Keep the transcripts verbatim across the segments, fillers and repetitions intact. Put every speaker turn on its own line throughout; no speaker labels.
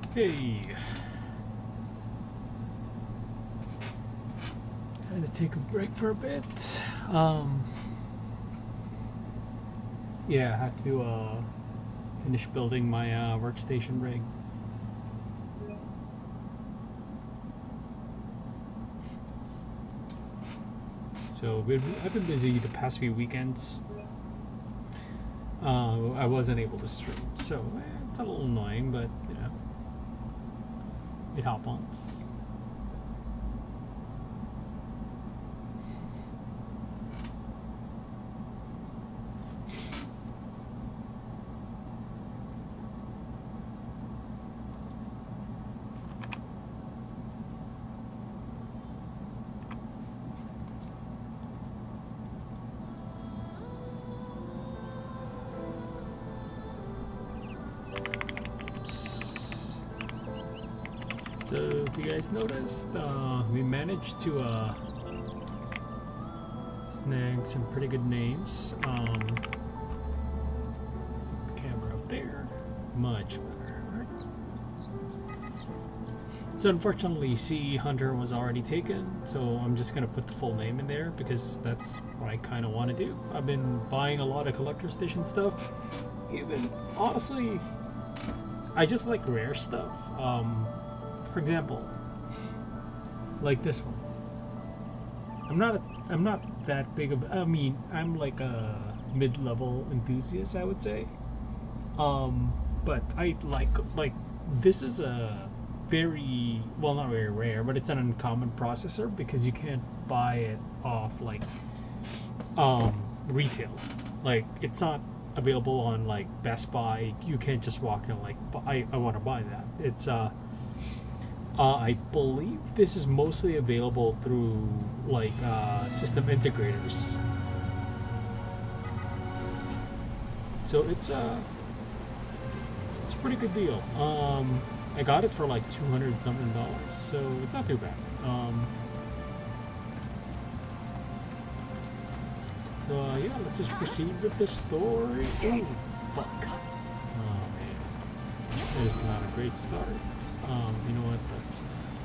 Okay. Had to take a break for a bit. Um, yeah, I had to uh, finish building my uh, workstation rig. So I've been busy the past few weekends. Uh, I wasn't able to stream, so eh, it's a little annoying, but you know, it happens. So if you guys noticed, uh, we managed to uh, snag some pretty good names. Um, camera up there, much better, right? So unfortunately, Sea Hunter was already taken, so I'm just gonna put the full name in there because that's what I kind of want to do. I've been buying a lot of collector's edition stuff. Even honestly, I just like rare stuff. Um, For example, like this one. I'm not a, I'm not that big of. I mean, I'm like a mid-level enthusiast, I would say. Um, but I like like this is a very well, not very rare, but it's an uncommon processor because you can't buy it off like um retail. Like it's not available on like Best Buy. You can't just walk in like I I want to buy that. It's uh. Uh, I believe this is mostly available through like uh, system integrators. So it's uh, it's a pretty good deal. Um, I got it for like two hundred something dollars, so it's not too bad. Um, so uh, yeah, let's just proceed with the story. Oh fuck! Oh man, this is not a great start. Um, you know what, let's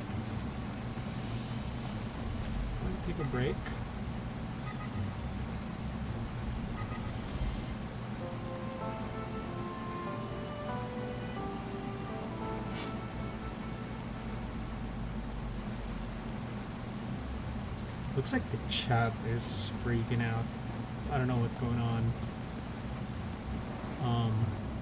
take a break. Looks like the chat is freaking out. I don't know what's going on. Um...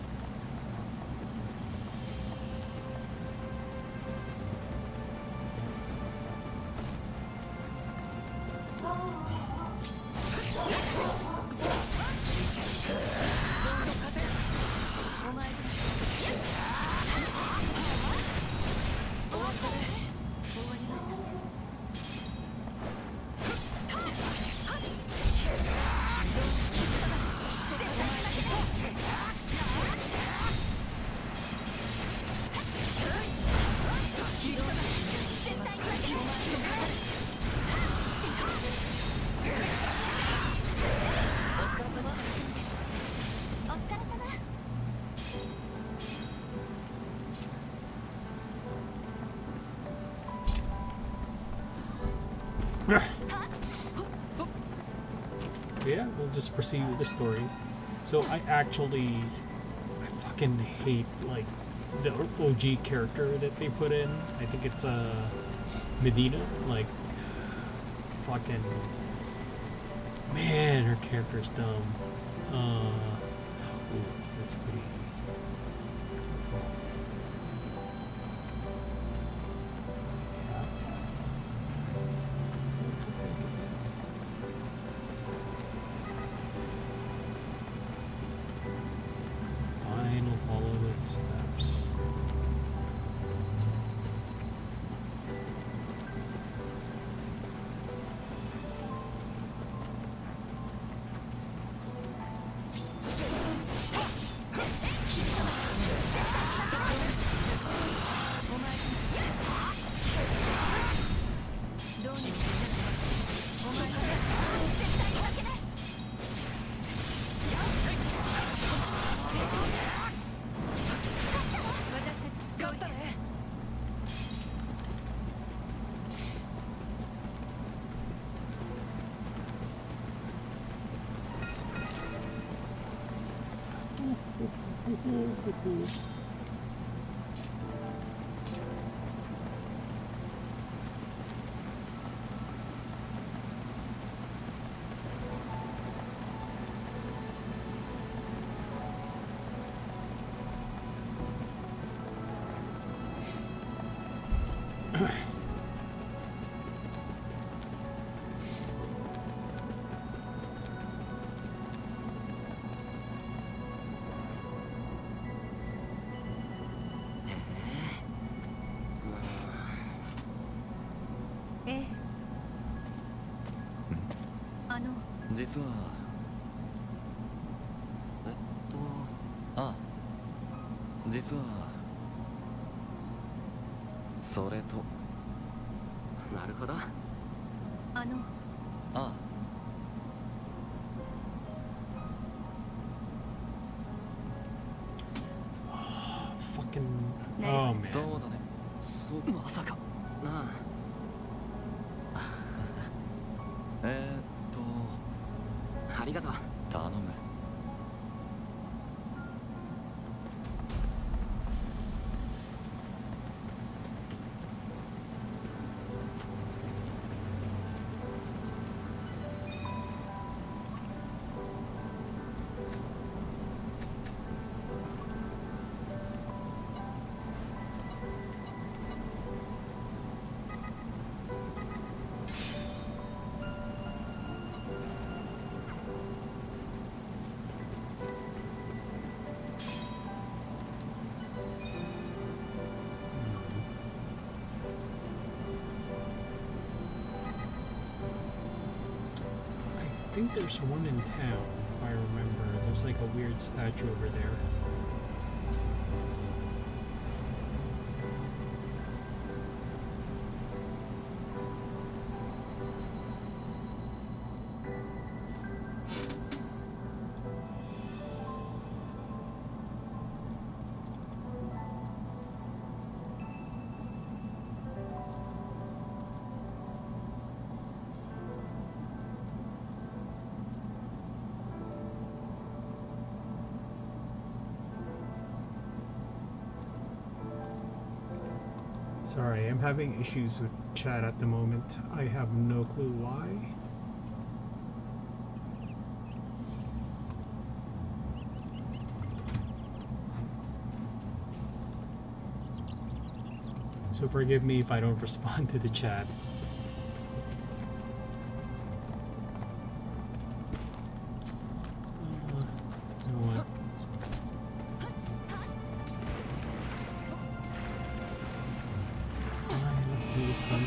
Yeah, we'll just proceed with the story. So I actually, I fucking hate like the O G character that they put in. I think it's uh, Medina. Like, fucking, man, her character's dumb. Uh, ooh, that's pretty.
実はえっとあ実はそれとなるほどあのあ
あ fucking oh man
そうだねそまさかなあえーっとありがとう頼む
I think there's one in town, if I remember. There's like a weird statue over there. Sorry, I'm having issues with chat at the moment. I have no clue why. So forgive me if I don't respond to the chat. Hunt.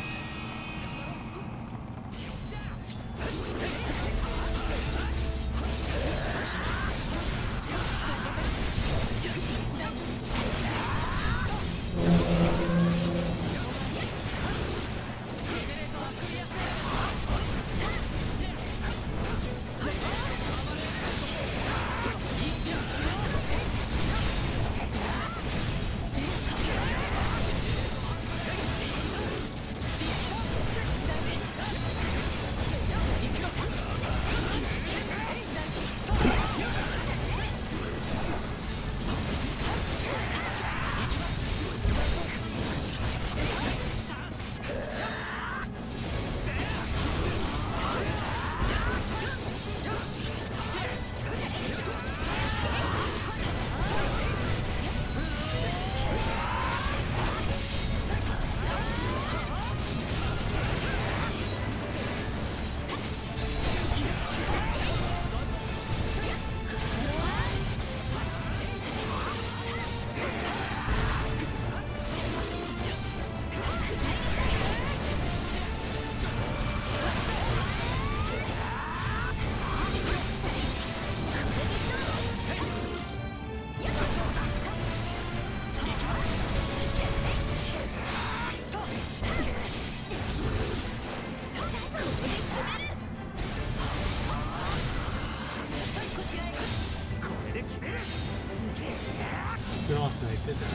Good also, I did that.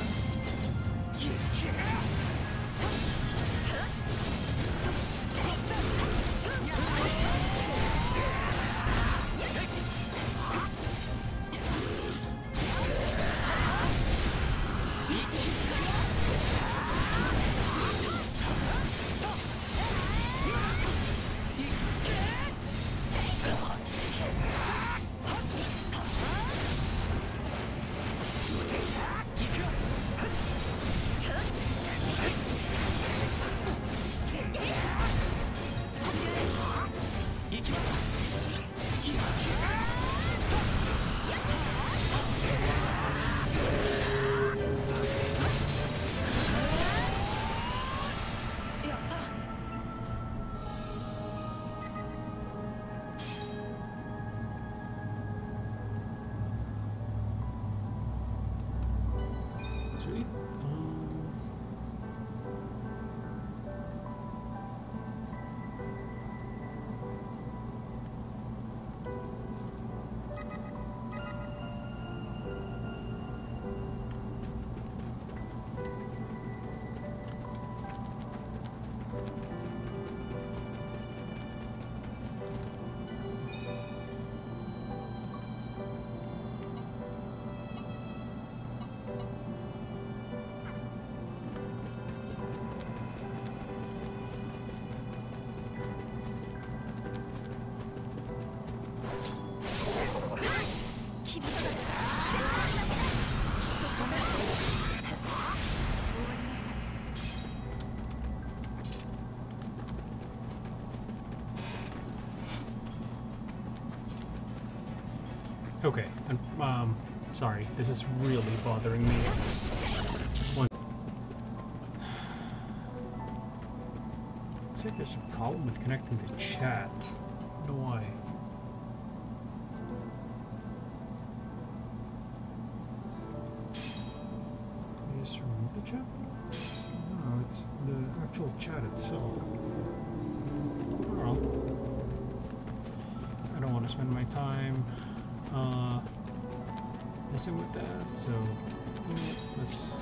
Okay, and, um, sorry, this is really bothering me. One. Looks like there's a problem with connecting to chat. I don't know why. Can you just remove the chat box? No, it's the actual chat itself. Well, I don't want to spend my time uh, messing with that, so you know, let's.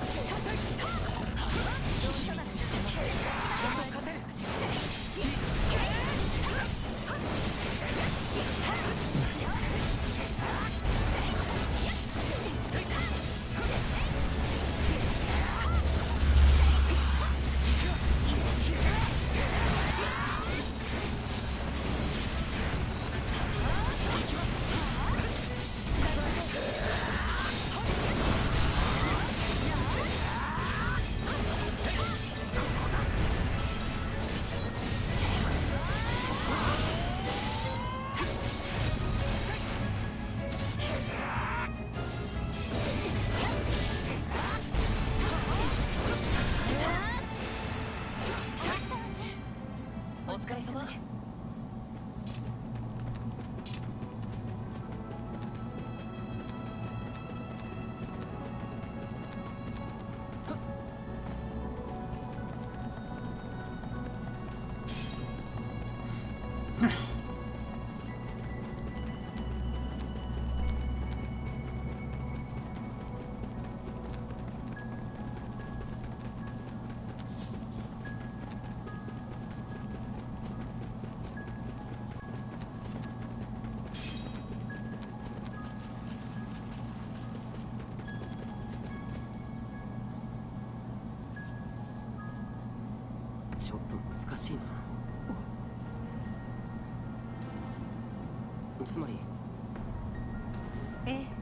ちょっと難しいな。つまり、
ええ。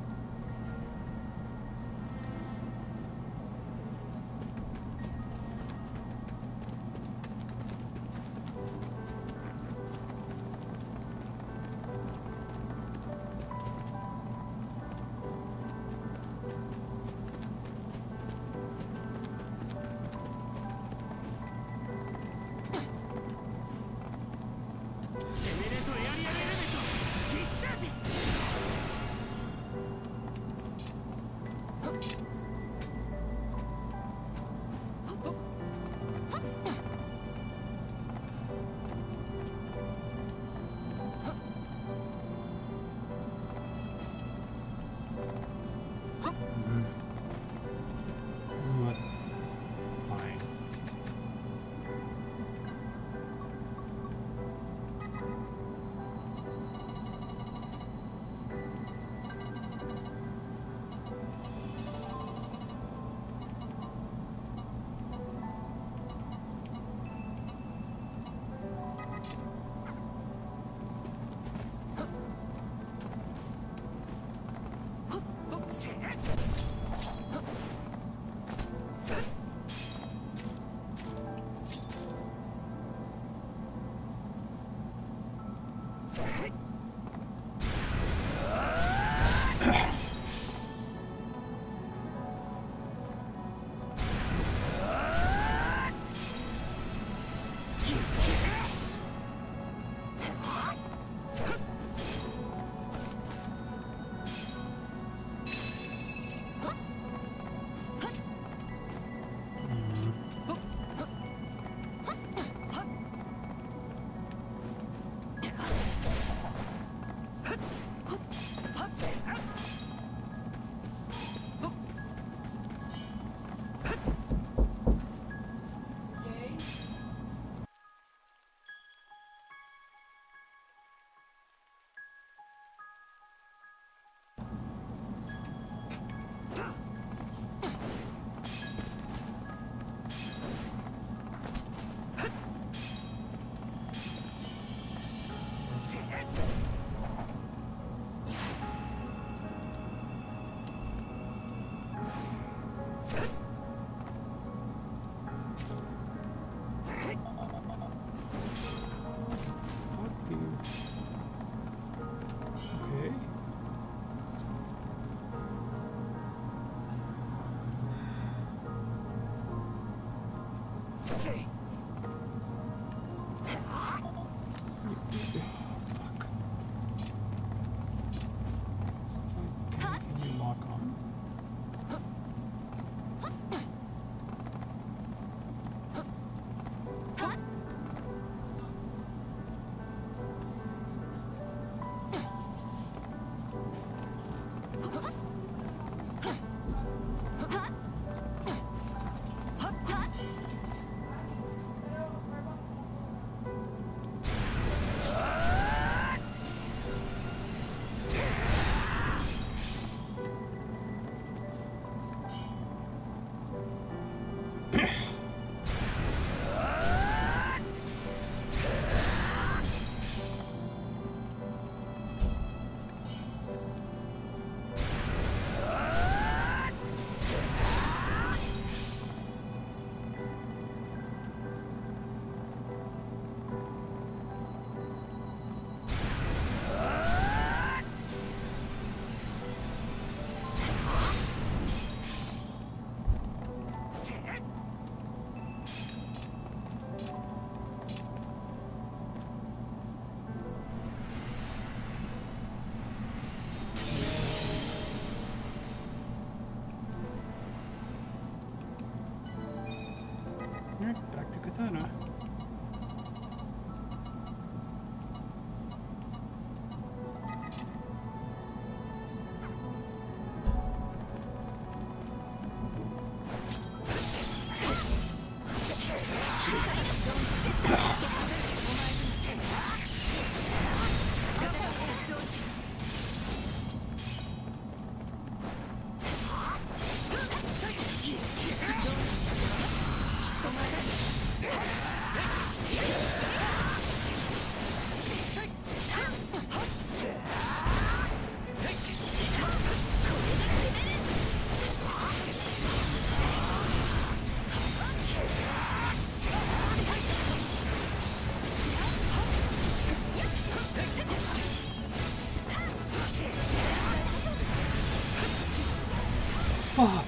Fuck!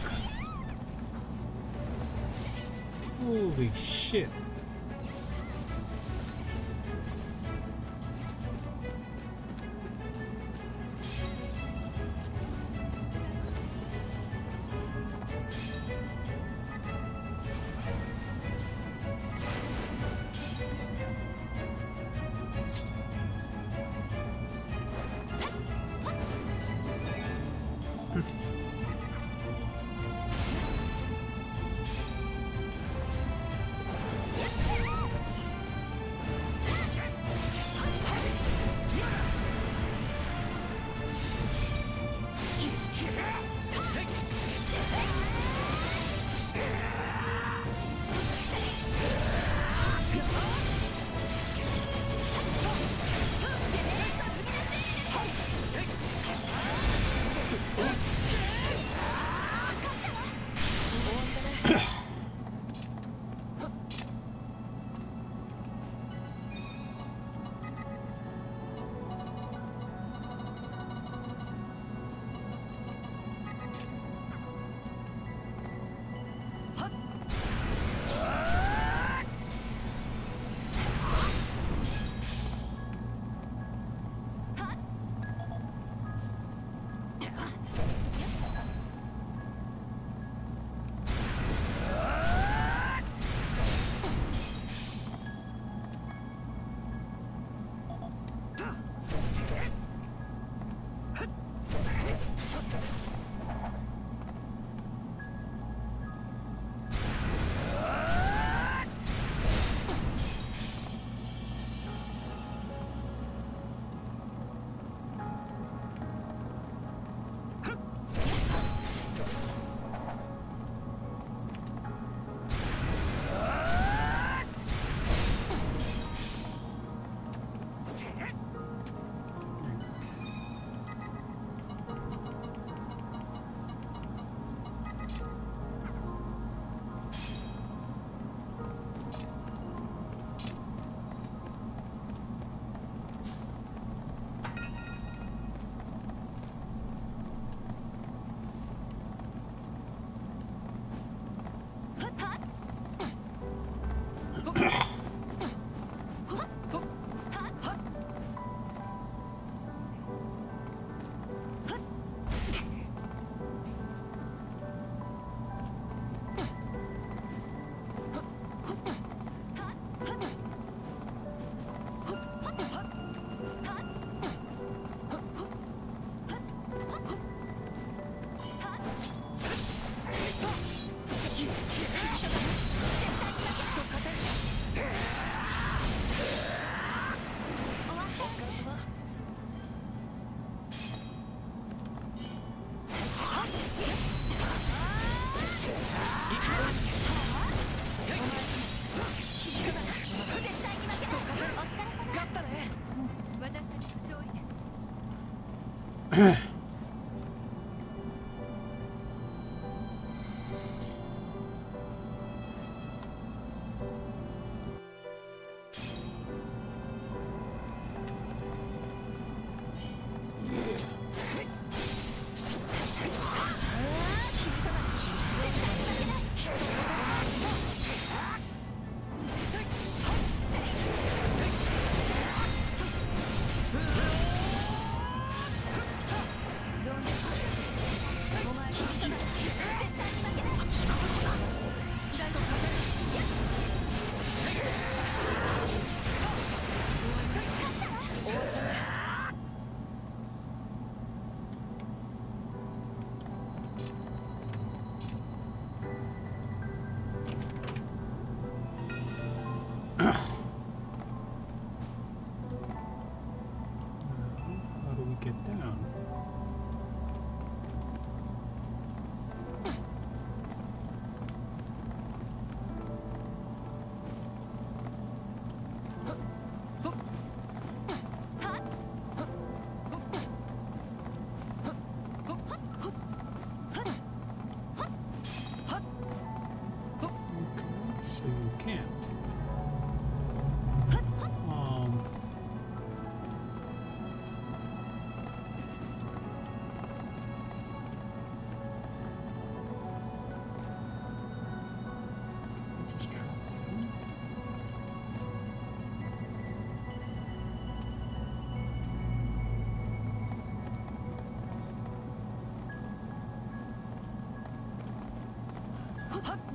Holy shit.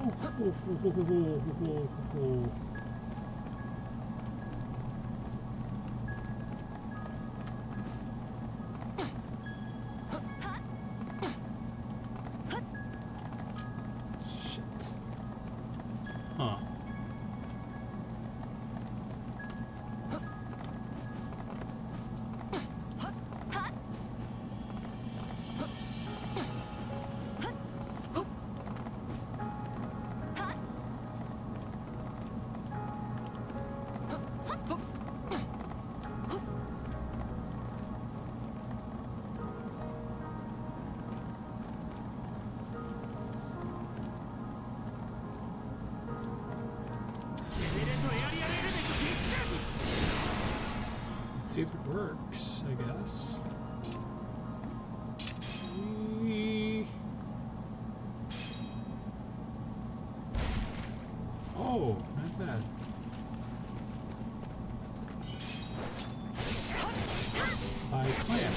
oh, oh, oh, oh, oh. See if it works, I guess. Whee. Oh, not bad. By clan.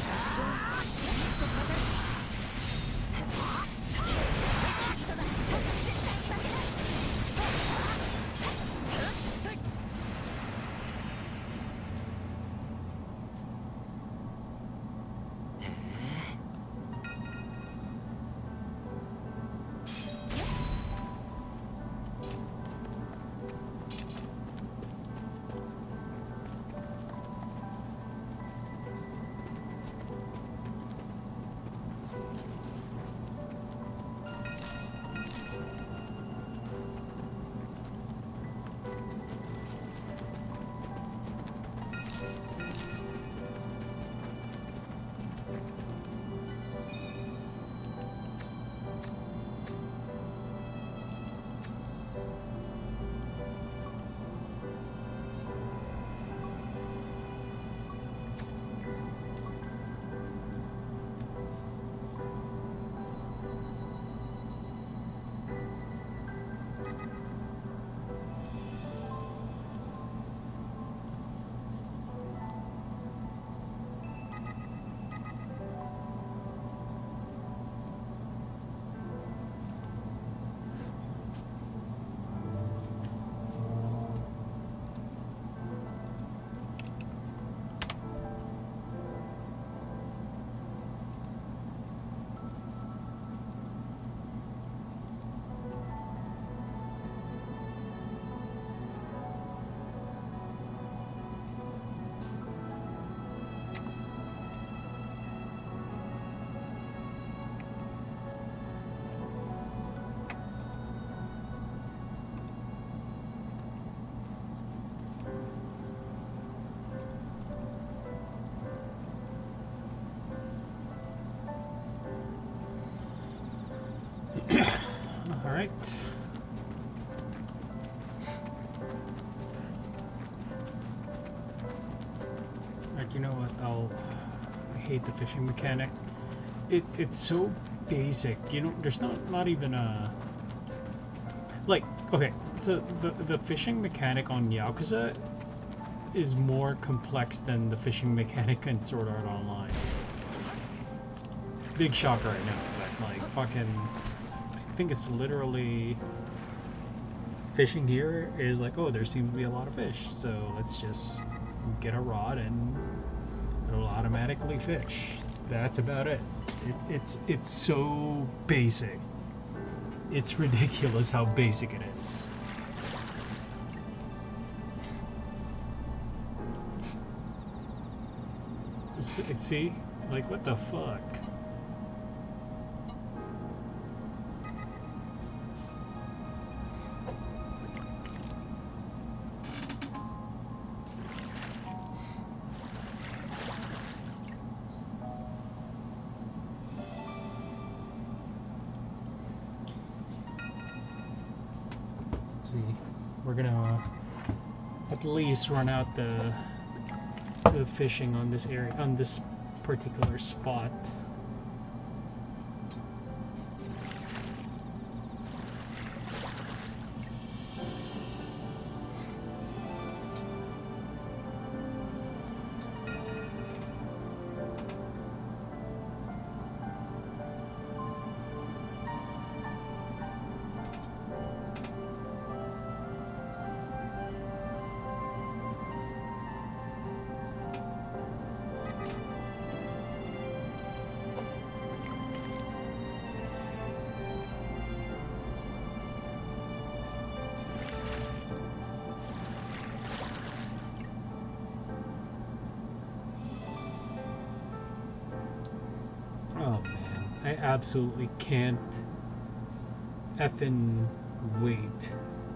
All right. Alright, you know what? I'll. I hate the fishing mechanic. It it's so basic. You know, there's not not even a. Like, okay, so the the fishing mechanic on Yakuza is more complex than the fishing mechanic in Sword Art Online. Big shocker right now, but like fucking. I think it's literally fishing here is like, oh, there seems to be a lot of fish, so let's just get a rod and it'll automatically fish. That's about it. it it's it's so basic. It's ridiculous how basic it is. See, like, what the fuck? See, we're gonna at least run out the the fishing on this area, on this particular spot. I absolutely can't effing wait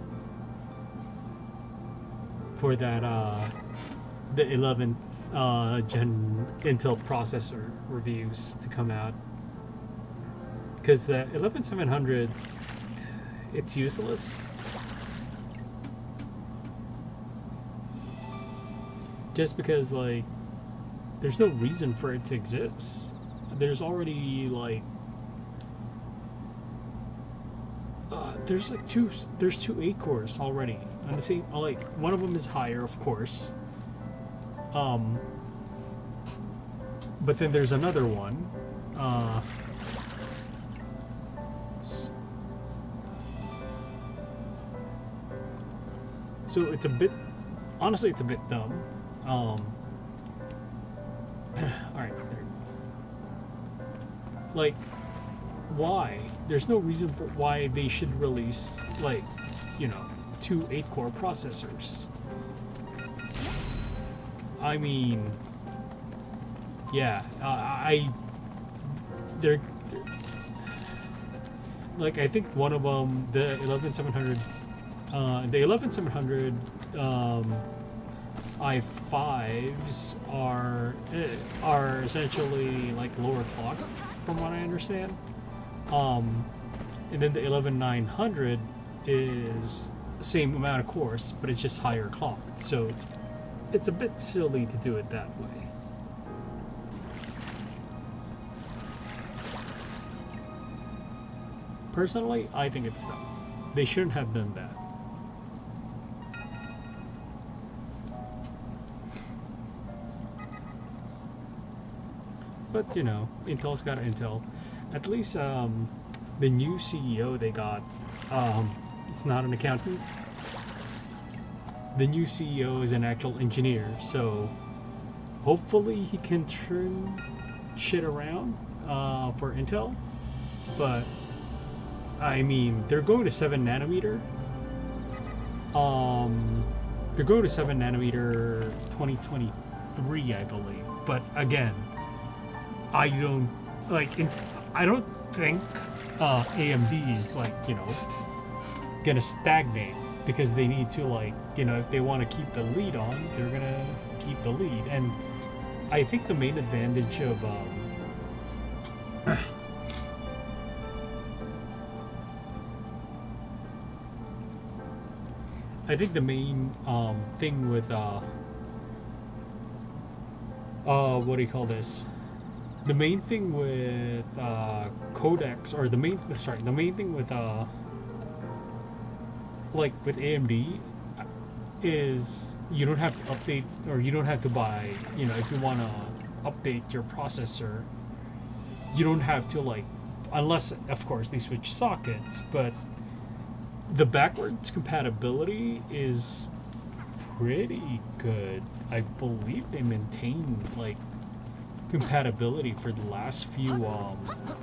for that uh, the eleventh uh, gen Intel processor reviews to come out, because the eleven seven hundred, it's useless just because like there's no reason for it to exist. There's already like uh, there's like two there's two eight cores already on the same, like one of them is higher of course, um but then there's another one uh so it's a bit, honestly it's a bit dumb. um all right, there. Like, why? There's no reason for why they should release, like, you know, two eight core processors. I mean, yeah, uh, I, they're, like, I think one of them, the eleven seven hundred, uh, the eleven seven hundred, um, i fives are are essentially like lower clock, from what I understand. Um, and then the eleven nine hundred is the same amount of cores, but it's just higher clock. So it's it's a bit silly to do it that way. Personally, I think it's dumb. They shouldn't have done that. But, you know, Intel's got Intel. At least um, the new C E O they got, um, it's not an accountant. The new C E O is an actual engineer, so hopefully he can turn shit around uh, for Intel. But, I mean, they're going to seven nanometer. Um, they're going to seven nanometer twenty twenty-three, I believe. But again, I don't like. In, I don't think uh, A M D is like, you know, gonna stagnate, because they need to, like, you know, if they want to keep the lead on, they're gonna keep the lead. And I think the main advantage of um, I think the main um, thing with uh, uh, what do you call this? The main thing with uh, codecs, or the main sorry, the main thing with uh, like with A M D is you don't have to update, or you don't have to buy, you know, if you want to update your processor, you don't have to, like, unless of course they switch sockets, but the backwards compatibility is pretty good. I believe they maintain like compatibility for the last few um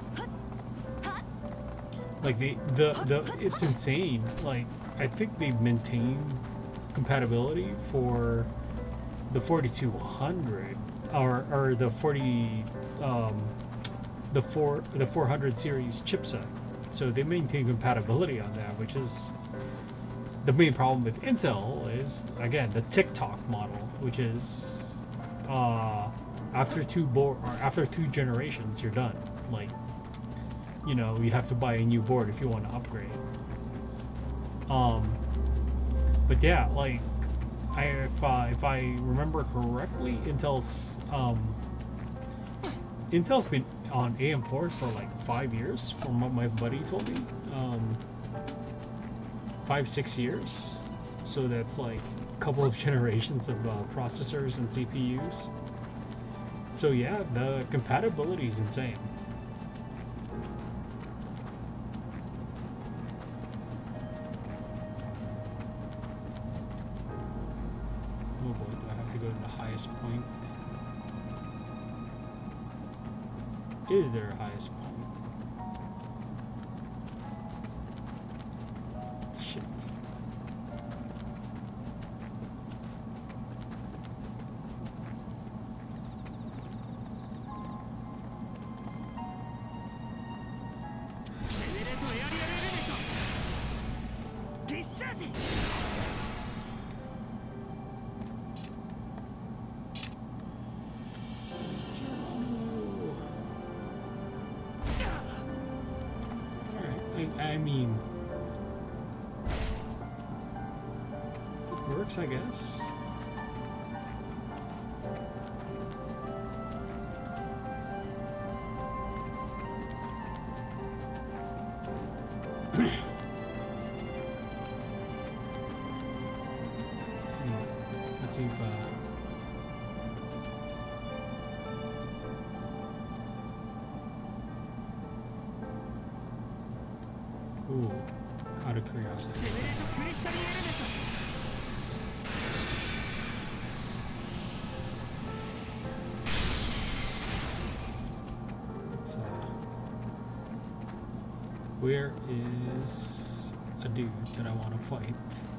like the the the it's insane. Like, I think they've maintained compatibility for the forty-two hundred, or or the forty um the four the four hundred series chipset. So they maintain compatibility on that, which is the main problem with Intel is, again, the TikTok model, which is uh, after two board or after two generations, you're done. Like, you know, you have to buy a new board if you want to upgrade. Um, but yeah, like, I if uh, if I remember correctly, Intel's um, Intel's been on A M fours for like five years, from what my buddy told me. Um, five, six years. So that's like a couple of generations of uh, processors and C P Us. So yeah, the compatibility is insane. Oh boy, do I have to go to the highest point? Is there a highest point? Shit. mean, it works, I guess. Let's see if uh, ooh, out of curiosity. Let's, uh, where is a dude that I want to fight?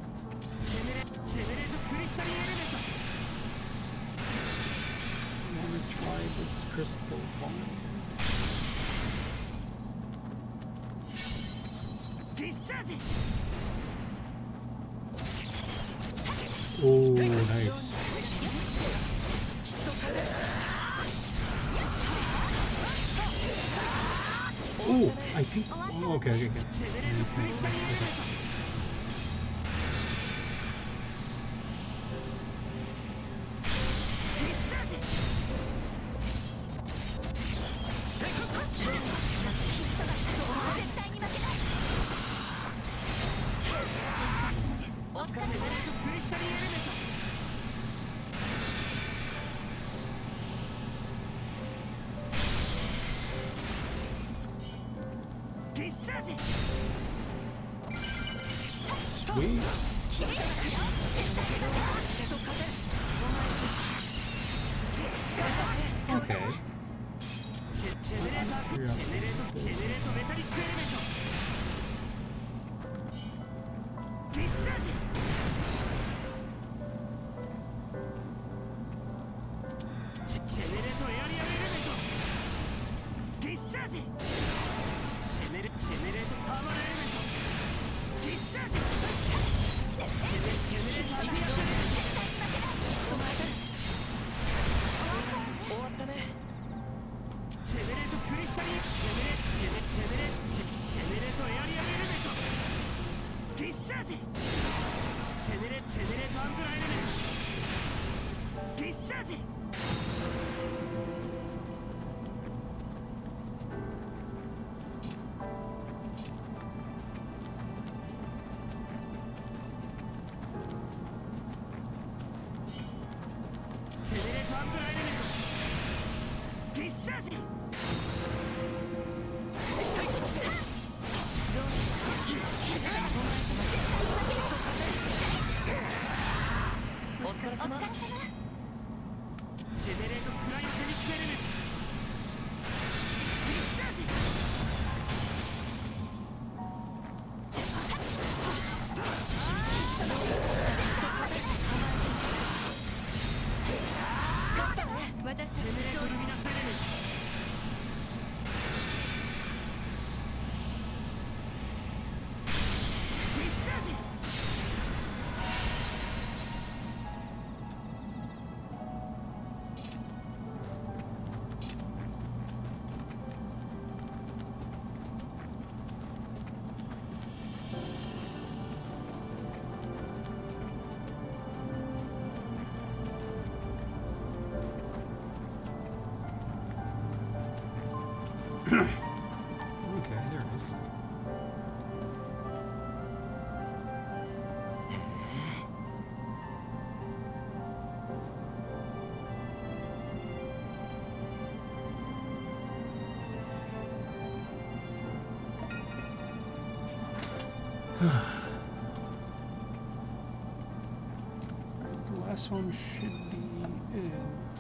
I want to try this crystal bond. Oh, nice. Oh, I think. Oh, okay, okay, okay. Nice, nice, nice. Okay. Sweet. Okay. Okay, there it is. The last one should be in.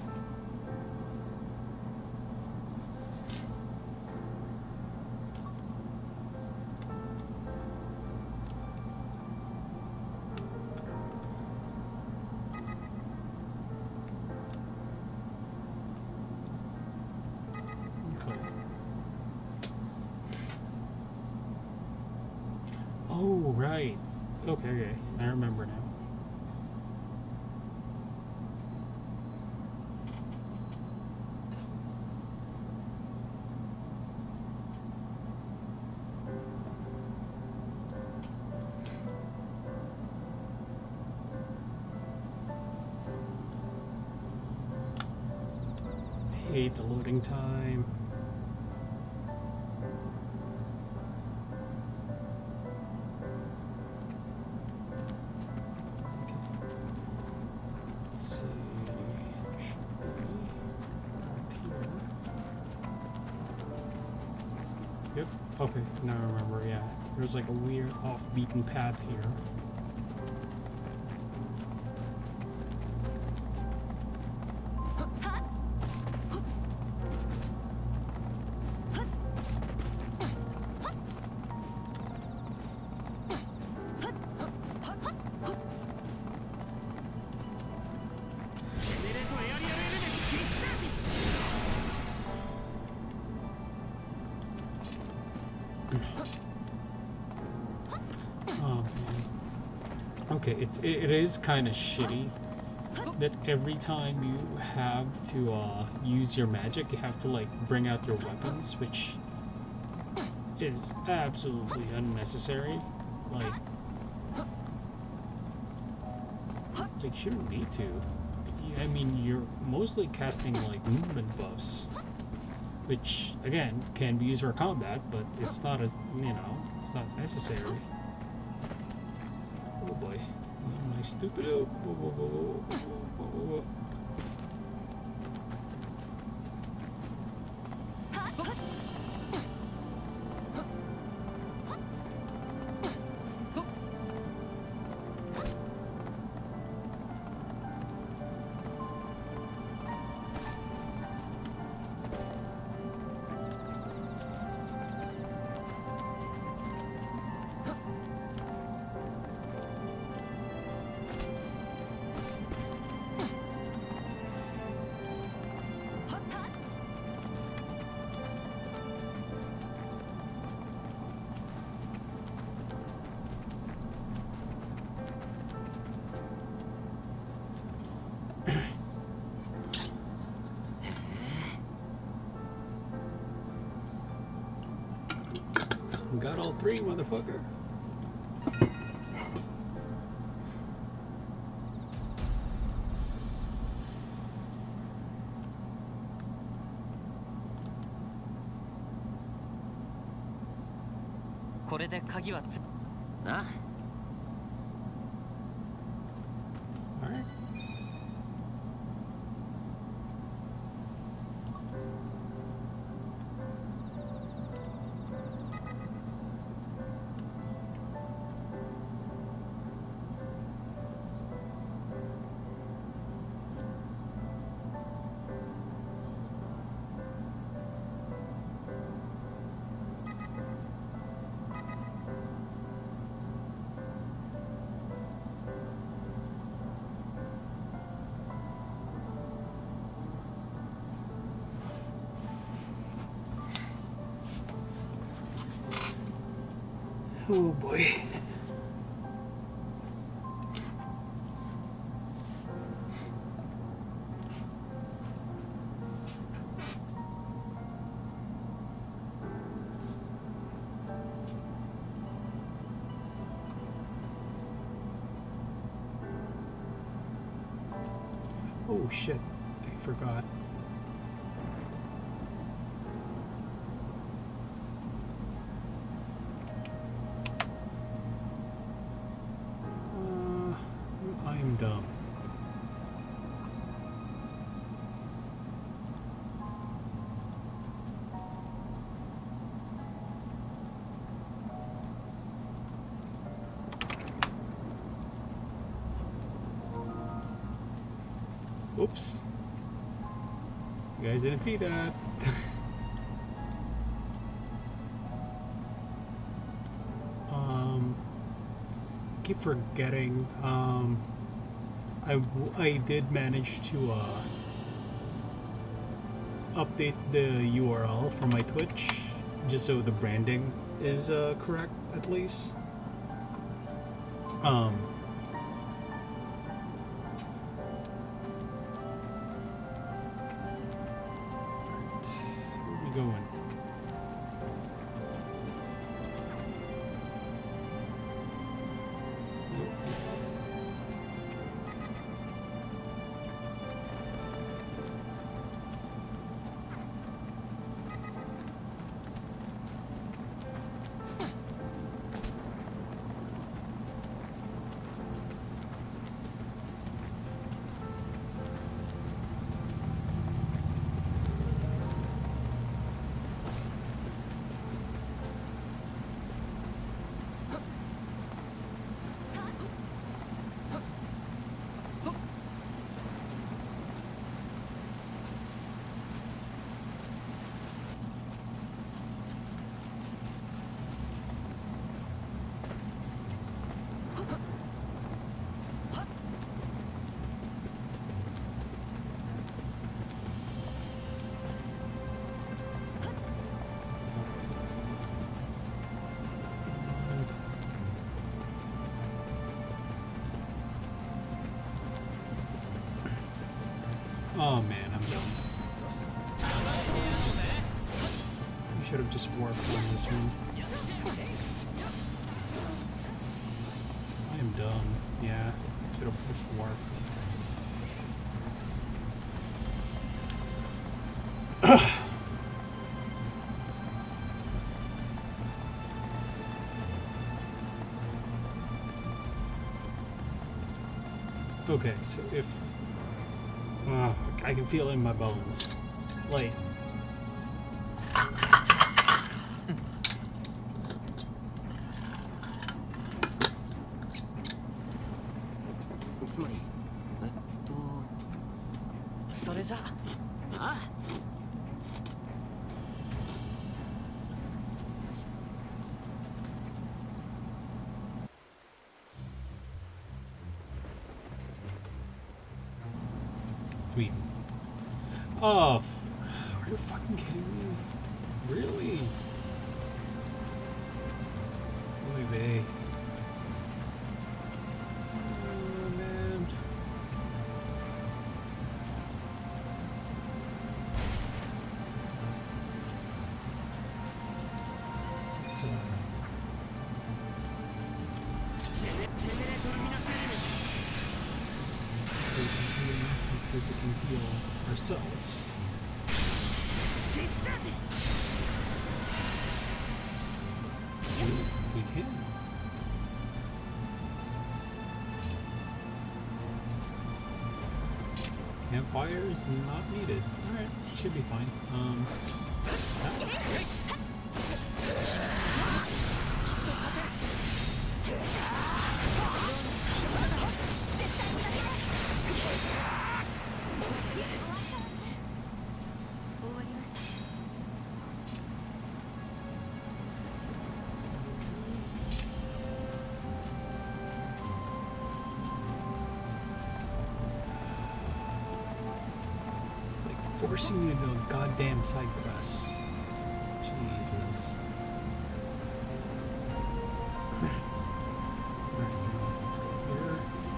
Oh, right. Okay, okay. I remember now. hate the loading time. Okay. Let's see. Yep. Okay, now I remember, yeah. There's like a weird off-beaten path here. Okay, it's it, it is kind of shitty that every time you have to uh, use your magic, you have to like bring out your weapons, which is absolutely unnecessary. Like, like shouldn't need to. I mean, you're mostly casting like movement buffs, which again can be used for combat, but it's not a you know it's not necessary. Oh boy, my stupid. Oh, whoa, whoa, whoa, whoa, whoa, whoa, whoa. Got all three, motherfucker.
Huh?
All right. Oh boy. Oh shit, I forgot. Dumb. Oops. You guys didn't see that. um, keep forgetting. Um, I, I did manage to uh, update the U R L for my Twitch just so the branding is uh, correct at least. Um, where are we going? Oh man, I'm dumb. You should have just warped on this one. I am dumb. Yeah, should have pushed warped. Okay, so if uh, I can feel it in my bones, like oh, are you fucking kidding me? Really? Oy vey. Oh, man. It's, uh... let's see if we can heal ourselves. We can. Campfire is not needed. Alright, should be fine. Um, forcing you to do a goddamn side quest. Jesus. Alright, let's go here.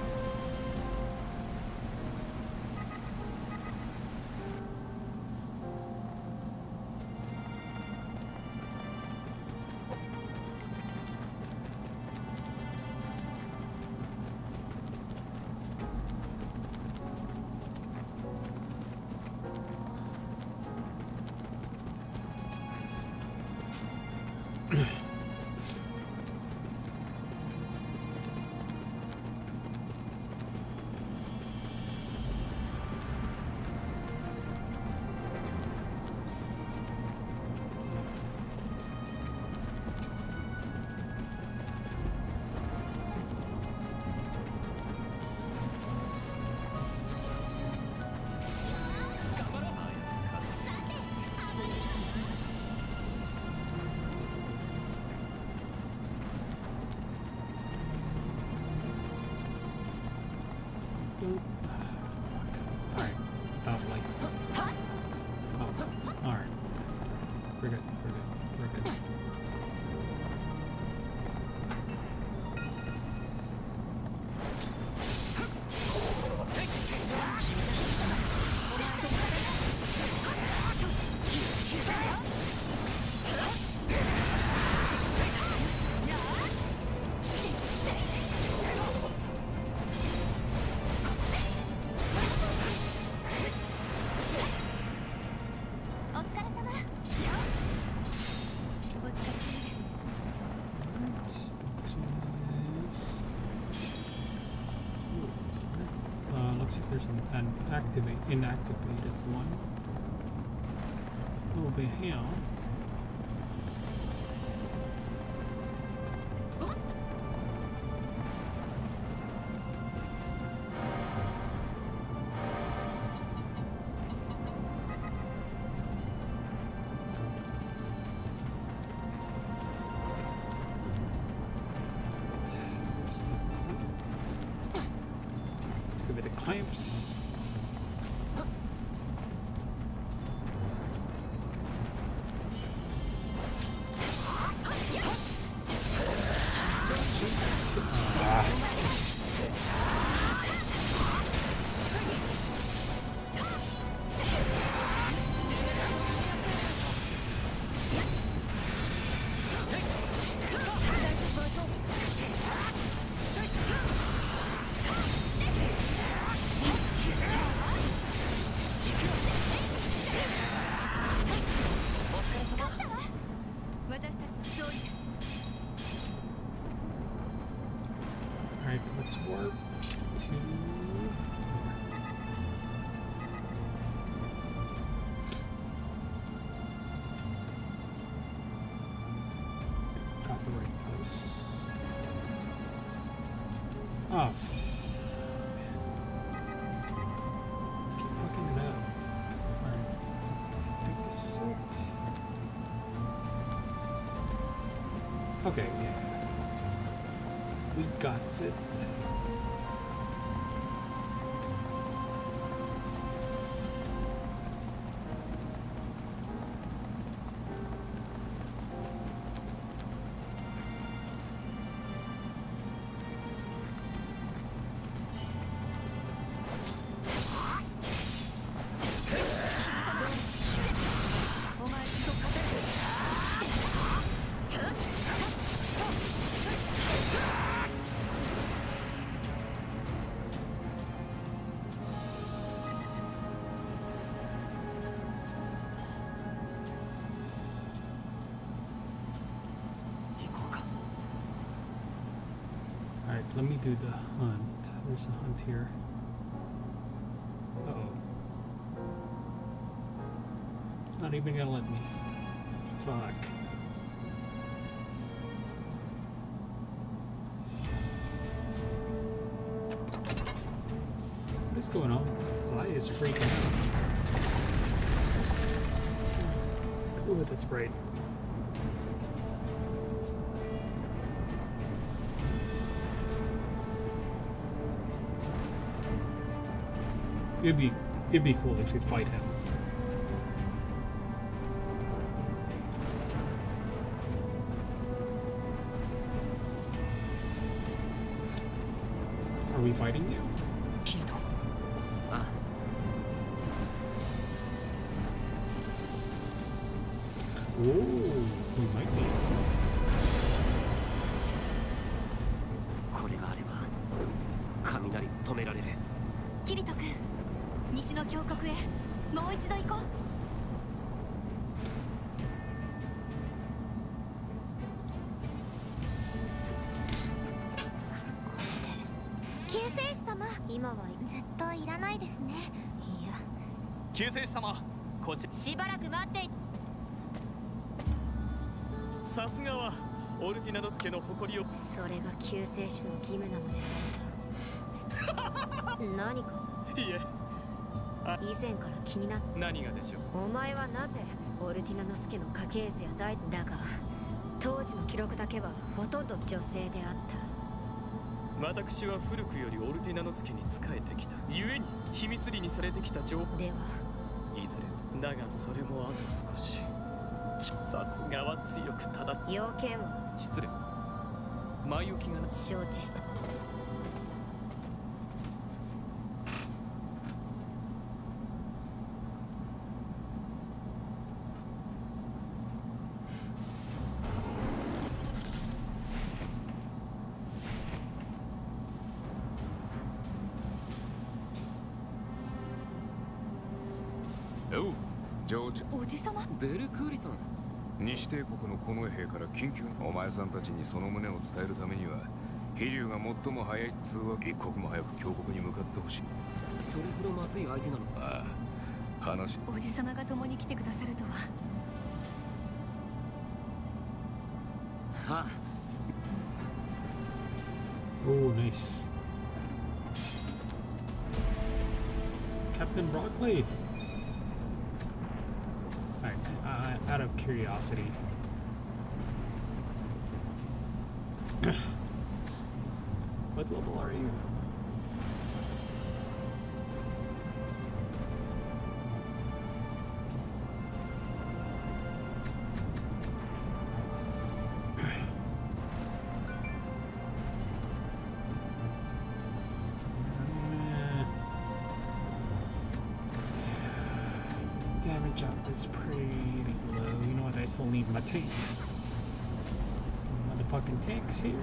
Alright, about like... Oh, alright. We're good, we're good, we're good. There's an, an activate, inactivated one over here. Clamps. Ah. Okay, yeah. We got it. Alright, let me do the hunt. There's a hunt here. Uh-oh. It's not even gonna let me. Fuck. What is going on? This fly is freaking out. Cool with its sprite. It'd be it'd be cool if we fight him. Are we fighting you? Oh, we might be.
これがあれば雷止められる。
キリト君、西の峡谷へもう一度行こう。救世主様、今はずっといらないですね。いや、
救世主様、こち
しばらく待って。
さすがはオルティナノス家の誇りを。
それが救世主の義務なのである。何か。
いえ、
以前から気になって。
何がでしょう。
お前はなぜオルティナノス家の家系図や代だが、当時の記録だけはほとんど女性であった。
私は古くよりオルティナノス家に仕えてきた。故に秘密裏にされてきた情報
では、
いずれだがそれもあと少し。さすがは強くただ
要件は
失礼。前置きがな。
承知した。
おう、ジョージ。
おじさま。
ベルクーリさん。
西帝国の近衛兵から緊急。お前さんたちにその旨を伝えるためには、飛竜が最も早い通話、一刻も早く峡谷に向かってほしい。
それほどまずい相手なの。
ああ、話。
おじさまが共に来てくださるとは。
はあ。
Oh, nice. Captain Broccoli. Alright, uh, out of curiosity. What level are you? Damage up is pretty low. You know what? I still need my tank. Some motherfucking tanks here.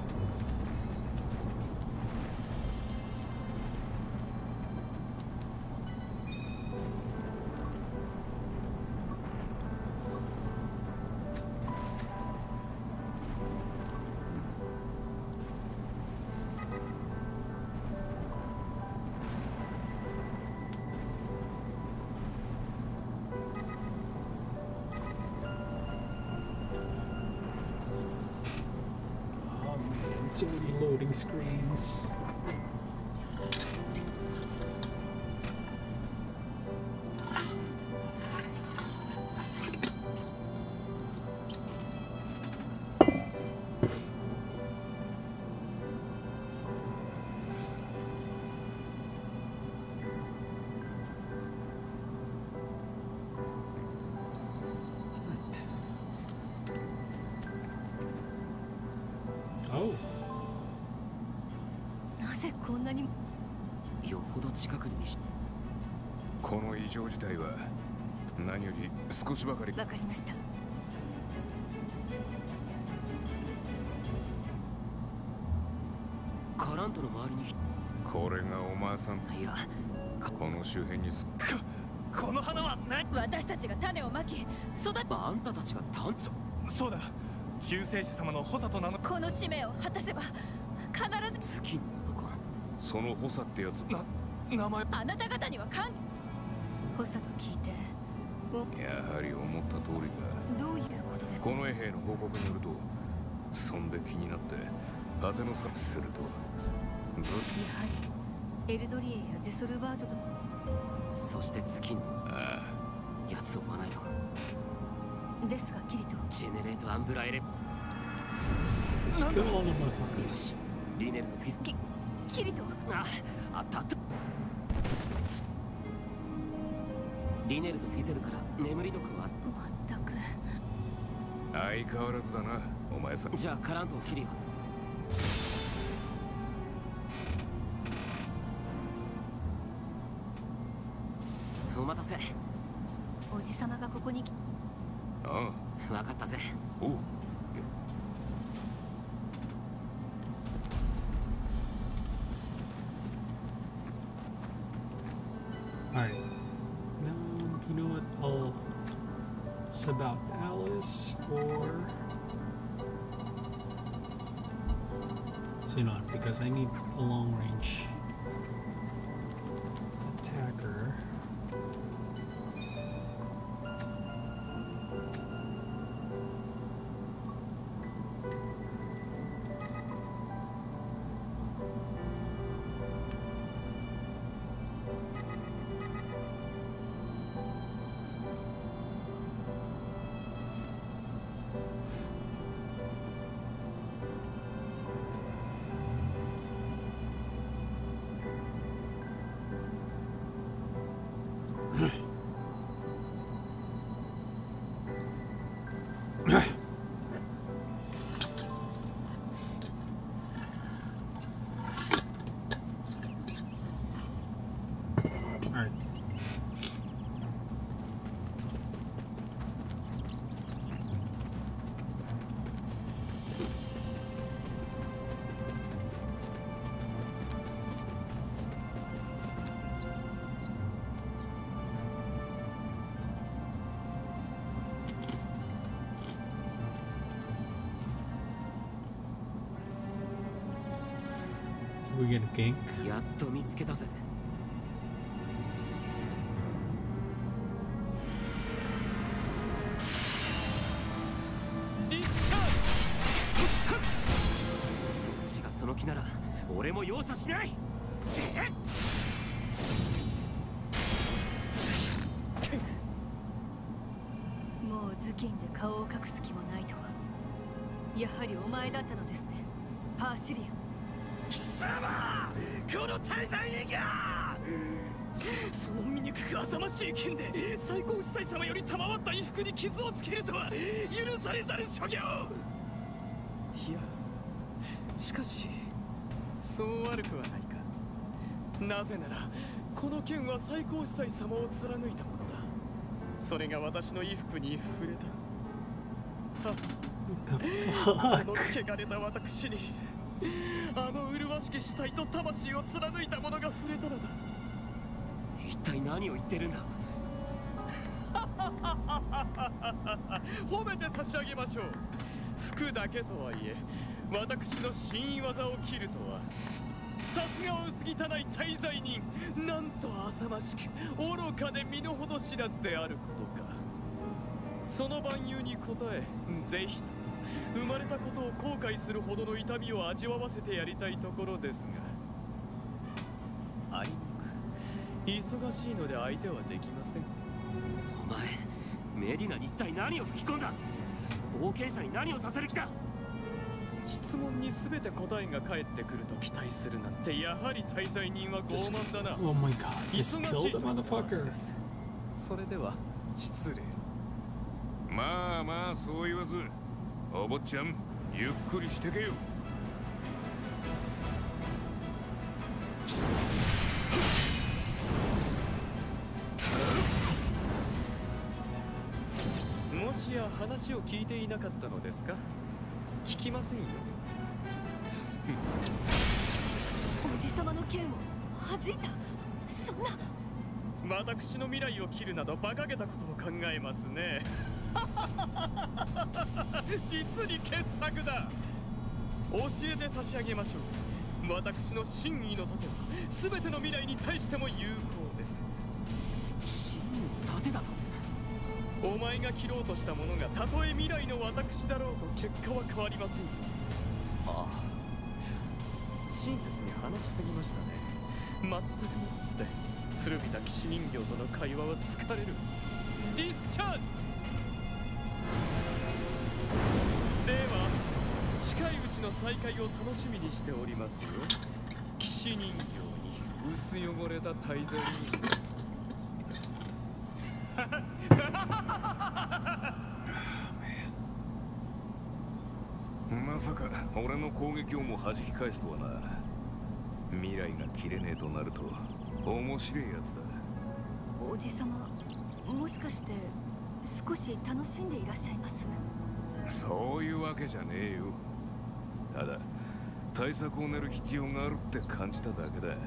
So many loading screens.
んなに
よほど近くに見し
この異常事態は何より少しばかり。
わかりました。
カラントの周りに。
これがお前さん。
いや、
この周辺にす
この花は何？
私たちが種をまき育て、
あんたたちが単
そそうだ、救世主様の補佐と名の
この使命を果たせば必ず。
月の男。
その補佐ってやつ。
な名前。
あなた方には関補佐と聞いて
やはり思った通りか。
どういうことで。
この衛兵の報告によると、そんで気になって果ての差するとずっ
やはりエルドリエやデュソルバートと。
そして月の
あ
奴を追わないと。
ですがキリト、
ジェネレートアンブラエレ。
Let's kill all the
よ
motherfuckers.
し、リネルとフィズ
キキリト。
あ、あったあった。リネルとフィゼルから眠り毒は。
まったく。
相変わらずだなお前さん。
じゃあカラントを切るよ。お待たせ。
おじさまがここに。
ああ、
わかったぜ。
おう。
Alright. Now, you know what? I'll sub out Alice or Xenon because I need a long range attacker. Alright. So we get a gank.
やっと見つけたぜ。
ディスチャー
そっちがその気なら俺も容赦しない。せっ
もう頭巾で顔を隠す気もないとは。やはりお前だったのですね、パーシリアン。
貴様、この大罪人がその醜く浅ましい剣で最高司祭様より賜った衣服に傷をつけるとは許されざる所業。いや、しかしそう悪くはないか。なぜならこの剣は最高司祭様を貫いたものだ。それが私の衣服に触れた。は
What the
こ
fuck?
の汚れた私にあの麗しき死体と魂を貫いたものが触れたのだ。
一体何を言ってるんだ。
褒めて差し上げましょう。服だけとはいえ私の真意技を切るとはさすがは薄汚い大罪人、なんと浅ましく愚かで身の程知らずであることか。その万有に応え、ぜひと生まれたことを後悔するほどの痛みを味わわせてやりたいところですが、あいにく忙しいので相手はできません。
お前、メディナに一体何を吹き込んだ。冒険者に何をさせる気だ。
質問に全て答えが返ってくると期待するなんて、やはり大罪人は傲慢だな。
Oh my god,
忙
just
し
kill
い
the
と言ったはず
motherfucker.
です。それでは失礼。
まあまあそう言わず、お坊ちゃんゆっくりしてけよ。
もしや話を聞いていなかったのですか？聞きませんよ。
おじさまの剣を弾いた。そんな。
私の未来を切るなど馬鹿げたことを考えますね。実に傑作だ。教えて差し上げましょう。私の真意の盾は全ての未来に対しても有効です。
真意の盾だと？
お前が切ろうとしたものがたとえ未来の私だろうと結果は変わりませんよ。ああ、親切に話しすぎましたね。全くもって古びた騎士人形との会話は疲れる。ディスチャージ。では近いうちの再会を楽しみにしておりますよ。騎士人形に薄汚れた滞在に。
まさか俺の攻撃をも弾き返すとはな。未来が切れねえとなると面白いやつだ。
おじさま、もしかして少し楽しんでいらっしゃいます？
そういうわけじゃねえよ。ただ対策を練る必要があるって感じただけだ。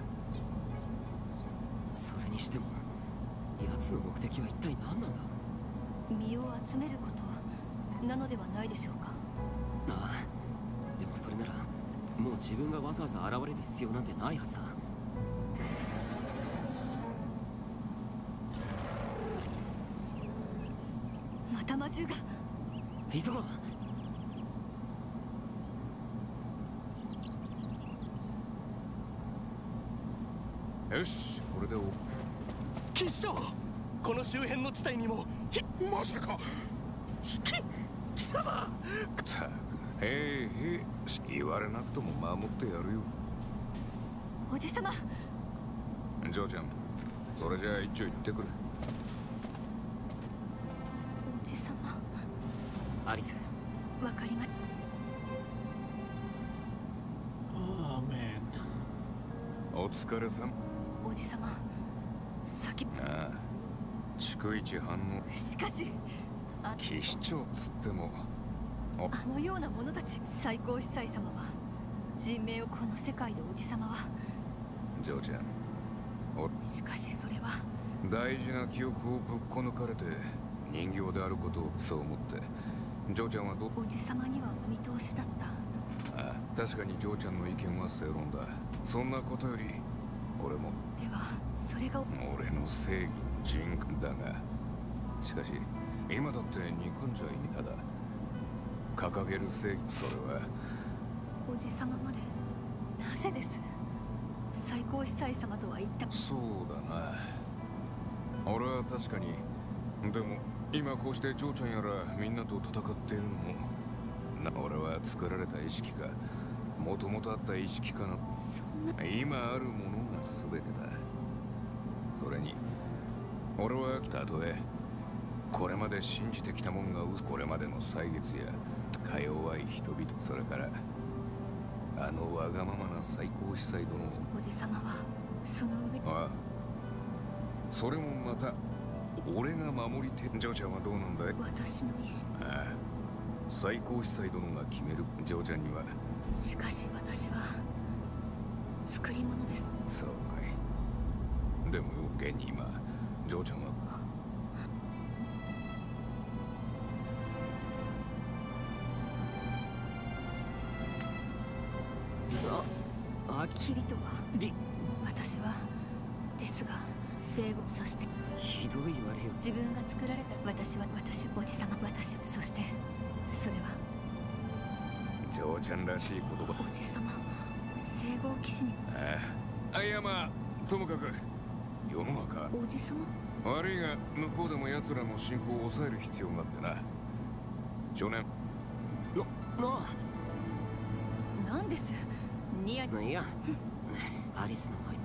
それにしても奴の目的は一体何なんだ？
身を集めることなのではないでしょうか。
ああ、でもそれならもう自分がわざわざ現れる必要なんてないはずだ。
また魔獣が。
急ごう。
よし、これでお
騎士長、この周辺の地帯にもまさかき貴様。
ったく、へえへえ、言われなくとも守ってやるよ。
おじさま。
ジョーちゃん、それじゃあ一丁行ってくる。
おじさま。
アリス、
わかりま。
Oh man.
お疲れさん。
おじさま、先。
ああ、逐一反応。
しかしあ
騎士長つっても
あのような者たち。最高司祭様は人命をこの世界で。おじさまは
ジョーちゃん、お
しかしそれは
大事な記憶をぶっこ抜かれて人形であることをそう思って。ジョーちゃんはど
おじさまにはお見通しだった。
ああ、確かにジョーちゃんの意見は正論だ。そんなことより俺も。
ではそれが
俺の正義人だが、しかし今だって憎んじゃいにただ掲げる正義、それは
おじさままでなぜです？最高司祭様とは言った。
そうだな。俺は確かに。でも今こうしてジョーちゃんやらみんなと戦っているのもな、俺は作られた意識か、もともとあった意識かの
そんな。
今あるものが全てだ。それに俺はたとえこれまで信じてきたもんが嘘、これまでの歳月やか弱い人々、それからあのわがままな最高司祭殿を。
おじさまはその上。
ああ、それもまた俺が守りて。ジョーちゃんはどうなんだい？
私の意志。
ああ、最高司祭殿が決める。ジョーちゃんには。
しかし私は作り物です。
そうかい。でも現に今ジョーちゃんは
あ、あきりとはり私はですが生後、そして
ひどい言われよ。
自分が作られた。私は私おじさま。私そしてそれは
ジョーちゃんらしい言葉。
おじさま聖号騎士に。
ああ、あ、いやまあともかく世の中。
おじさま。
悪いが向こうでも奴らの進行を抑える必要があってな。少年。
な、なあ。
なんです。ニヤ。
いや、アリスの前。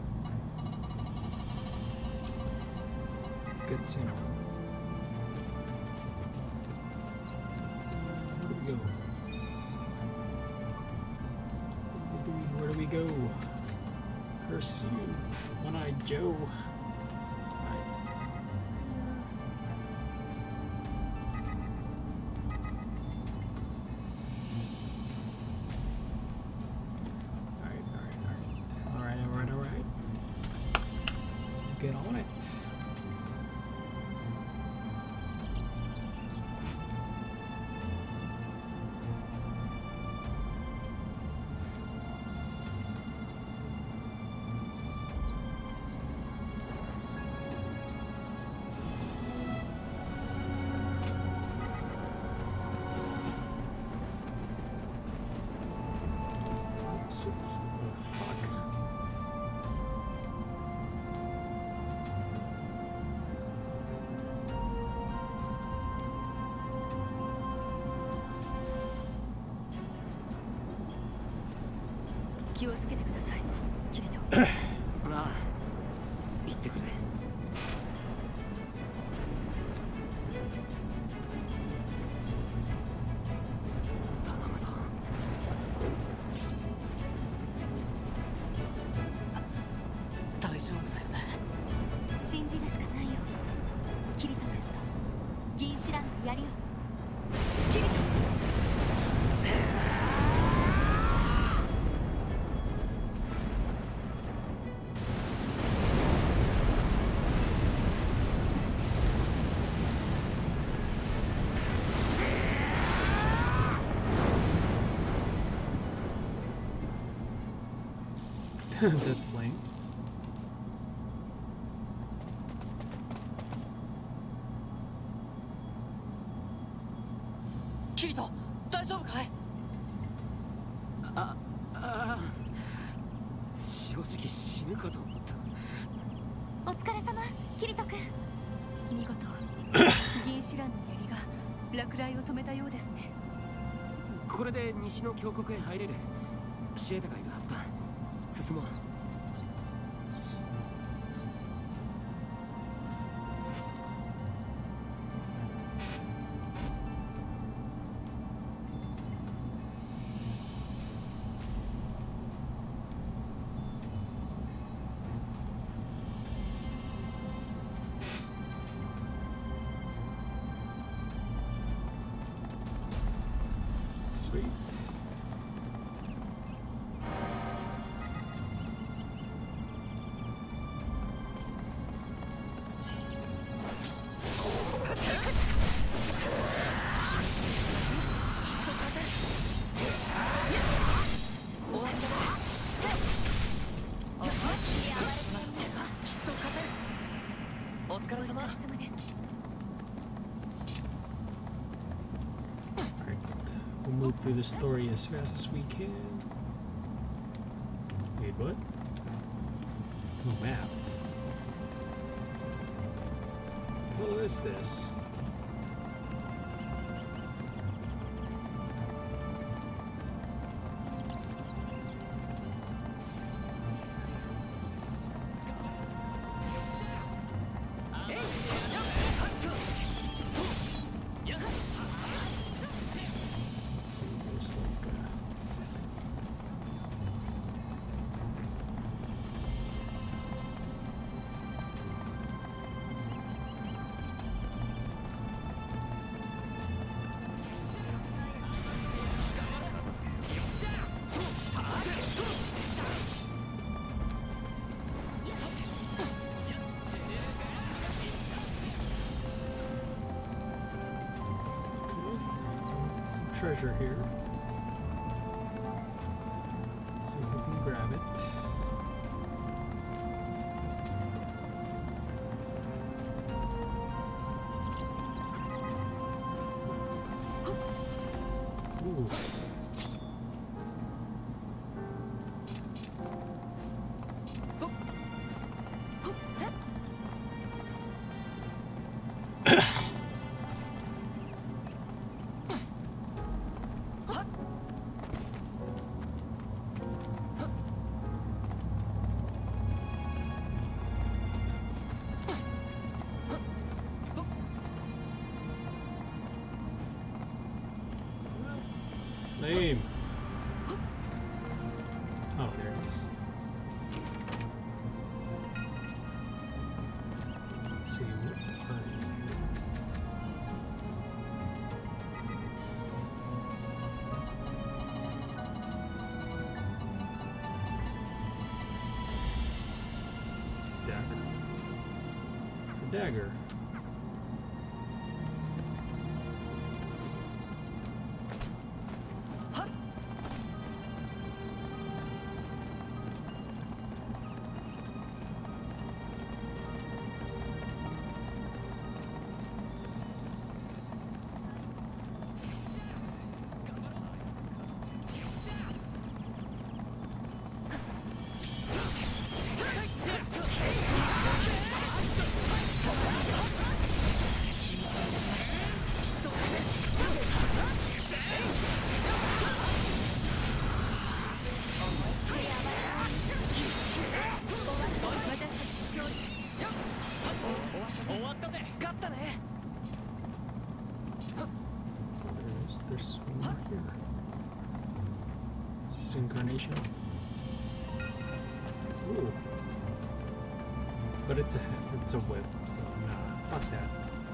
Good to know. go? Where do we go? Pursue. One-eyed Joe. Get on it.
気をつけてください、キリト。
ああ、言ってくれ。頼むぞ。大丈夫だよね。
信じるしかないよ。キリト君と銀シランの槍を。キリト。
That's lame.
キリト、大丈夫かい？あ、ああ、正直死ぬかと思った。
お疲れ様、キリト君。
見事、銀シランの槍が落雷を止めたようですね。
これで西の峡谷へ入れる。シエタがいるはずだ。進もう。
Sweet. Move through the story as fast as we can. Wait, what? Oh, map. What is this? Treasure here. So we can grab it. Ooh. name. Oh, there it is. Let's see, what are you? Dagger. A dagger. There's one more here. Is this incarnation? Ooh. But it's a it's a whip, so nah, fuck that.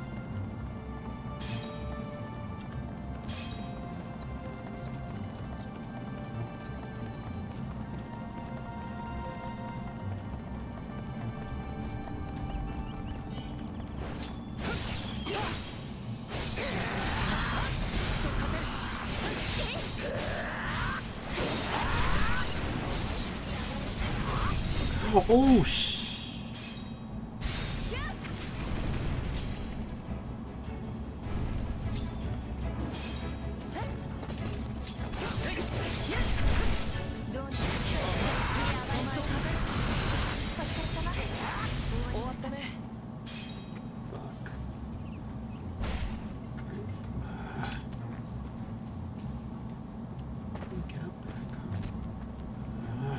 Oh, sh! Fuck. Get up there. Ah.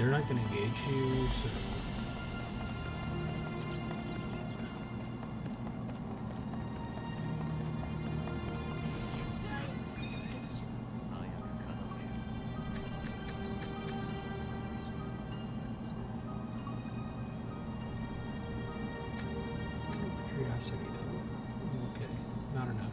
they're not going to engage you, so... Curiosity though. Okay, not enough.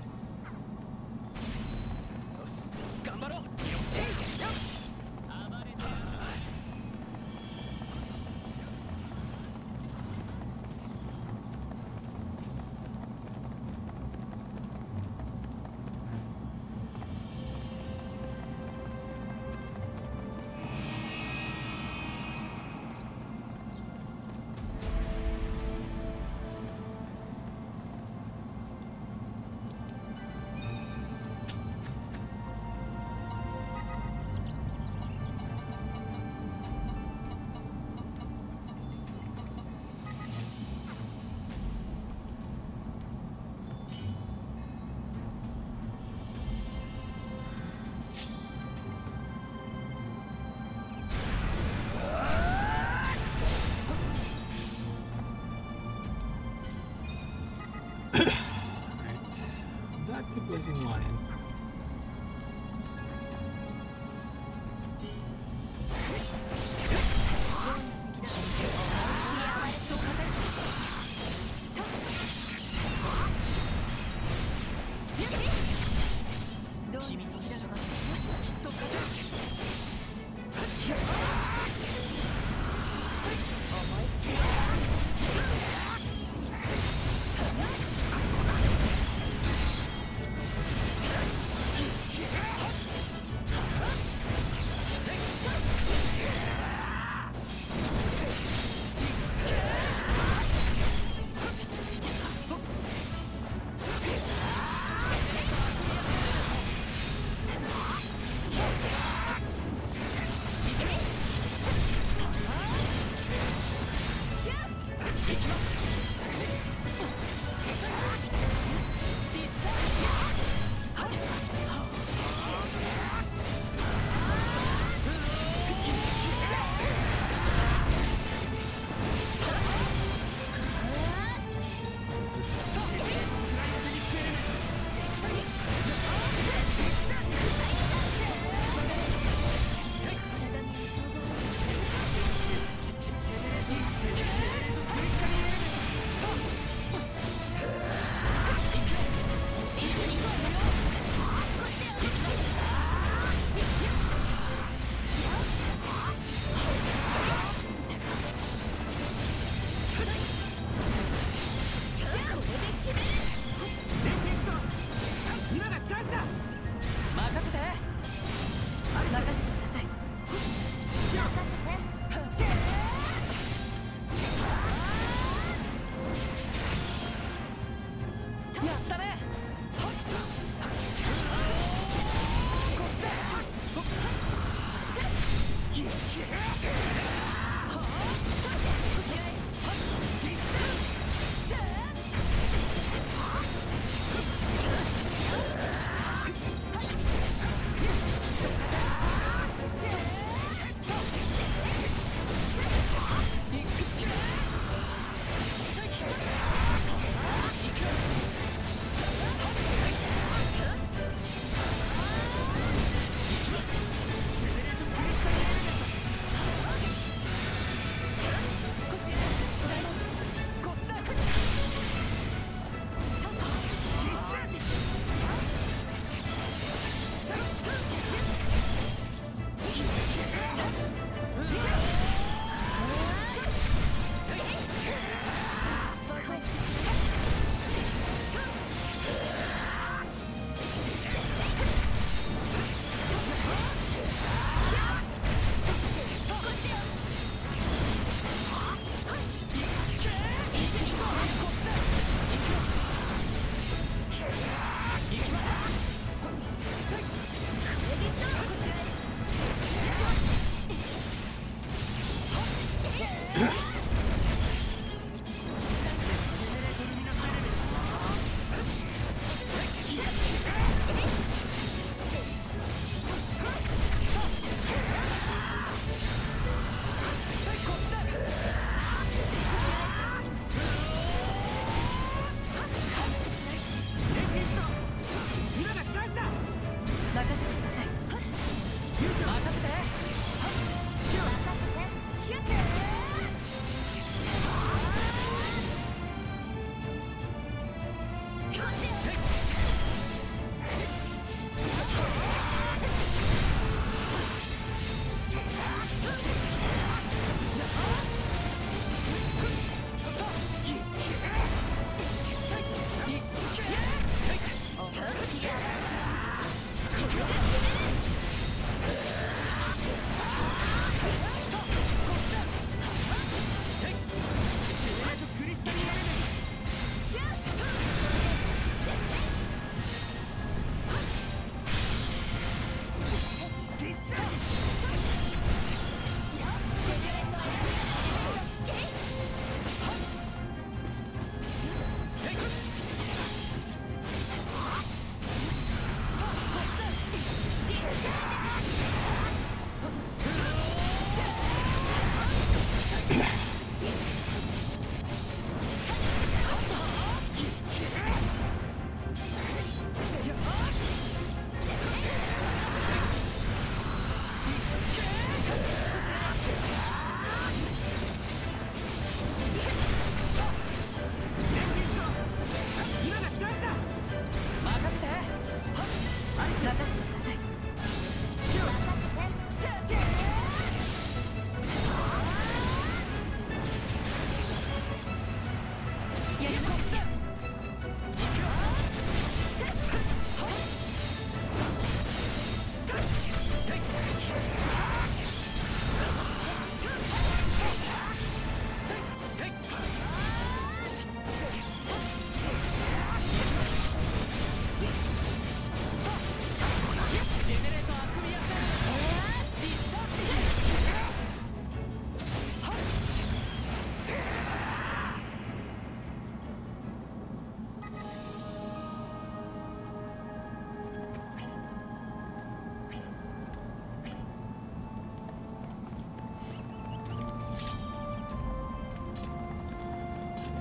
Alright, back to Blazing Lion.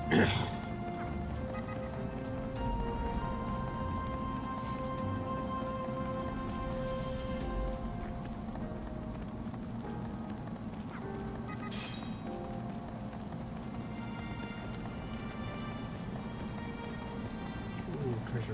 Treasure.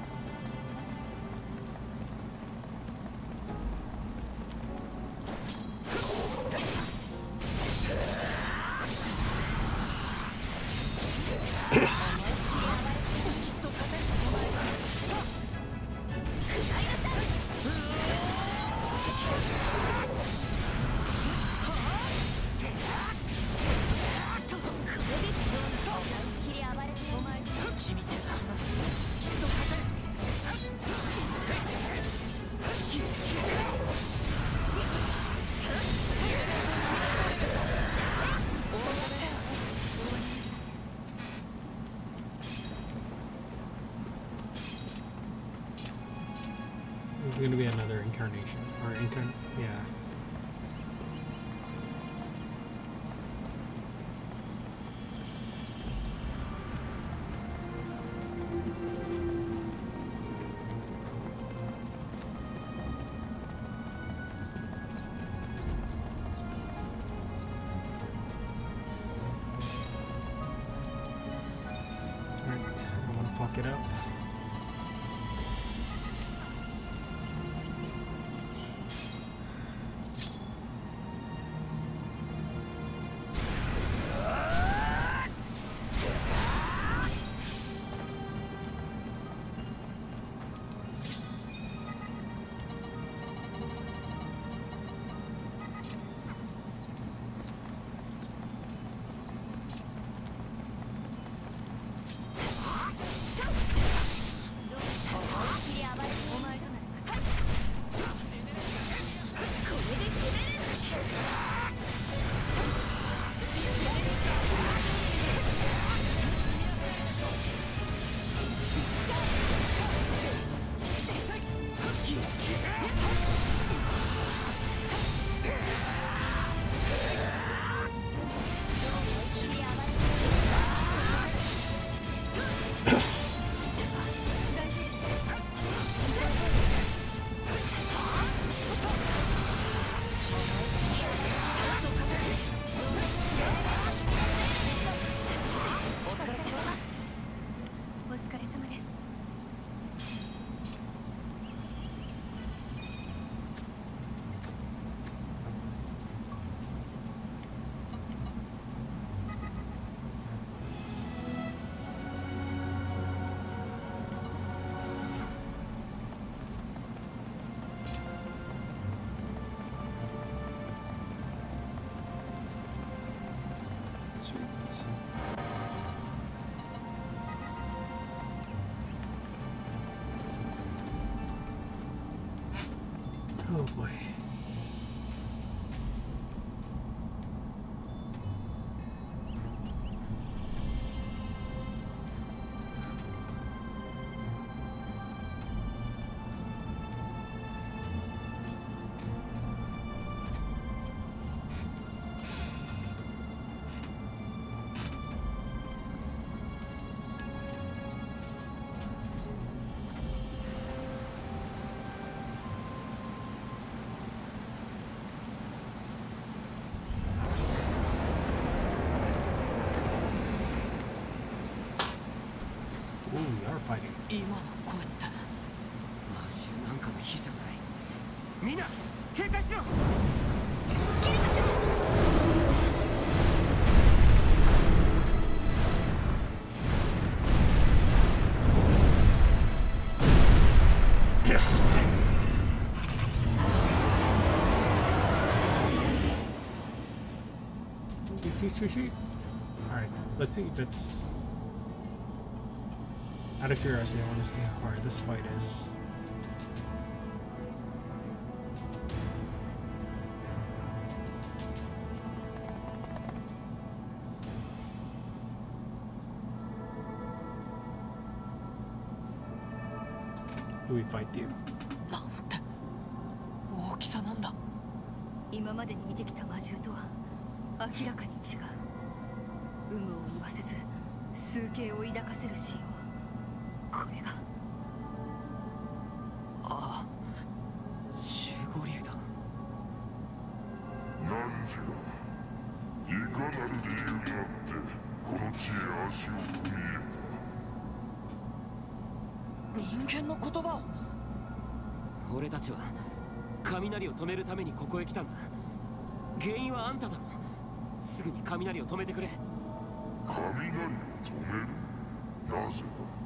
This is going to be another incarnation, or incarn, yeah. Alright, I want to fuck it up. Oh boy. Ooh, we are fighting.
今の声ってマシューなんかの火じゃない。みんな警戒しろ。
Sweet, sweet, sweet. Alright, let's see if it's... Out of curiosity, I want to see how hard this fight is. Do we fight you?
なんて大きさなんだ。
今までに見てきた魔獣とは明らかに違う。有無を言わせず崇敬を抱かせるシーンを。これが
ああ、守護竜だ。
何時だ。いかなる理由があってこの地へ足を踏み入れた。
人間の言葉を。俺たちは雷を止めるためにここへ来たんだ。原因はあんただろ。すぐに雷を止めてくれ。
雷を止める？なぜ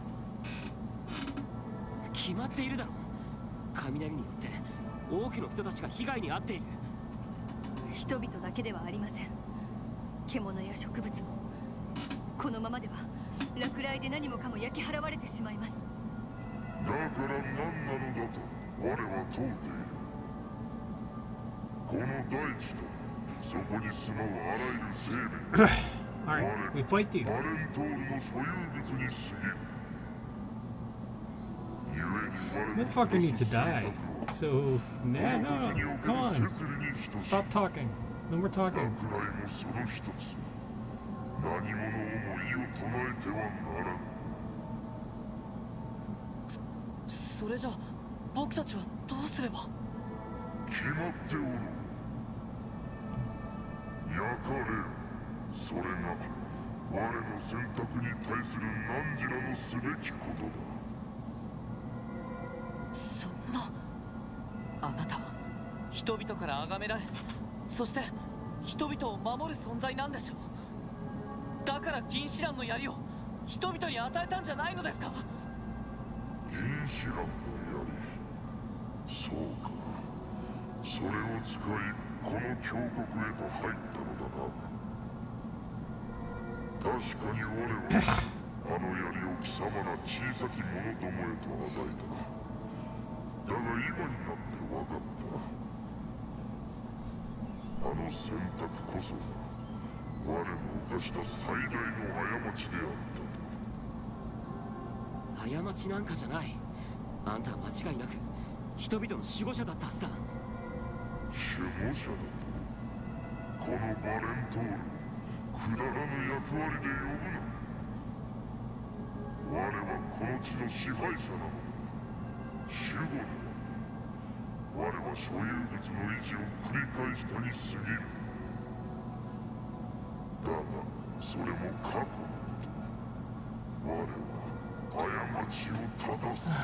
だ？
決まっているだろ。雷によって多くの人たちが被害に遭っている。
人々だけではありません。獣や植物も。このままでは落雷で何もかも焼き払われてしまいます。
だから何なのだと我は問うている。この大地とそこに住まうあらゆる生命
Alright, we fight you.
バレントールの所有物に過ぎる。故に我
That fucker needs to die. So, nah, no, come on. Stop talking. No more
落
talking.
雷もその一つ。何者をも異を唱えてはならぬ。
それじゃ僕たちはどうすれば。
決まっておろう。焼かれよ。それが我の選択に対する汝らのすべきことだ。
そんな。あなたは人々から崇められ、そして人々を守る存在なんでしょう。だから銀シランの槍を人々に与えたんじゃないのですか。
銀シランの槍。そうか。それを使いこの峡谷へと入ったのだな。確かに我はあの槍を貴様ら小さき者どもへと与えた。だが今になって分かった。あの選択こそが我の犯した最大の過ちであったと。
過ちなんかじゃない。あんたは間違いなく人々の守護者だったはずだ。
守護者だと？このバレントールくだらぬ役割で呼ぶな。我はこの地の支配者なのだ。守護だ。我は所有物の維持を繰り返したに過ぎる。だがそれも過去のこと。我は過ちを正す。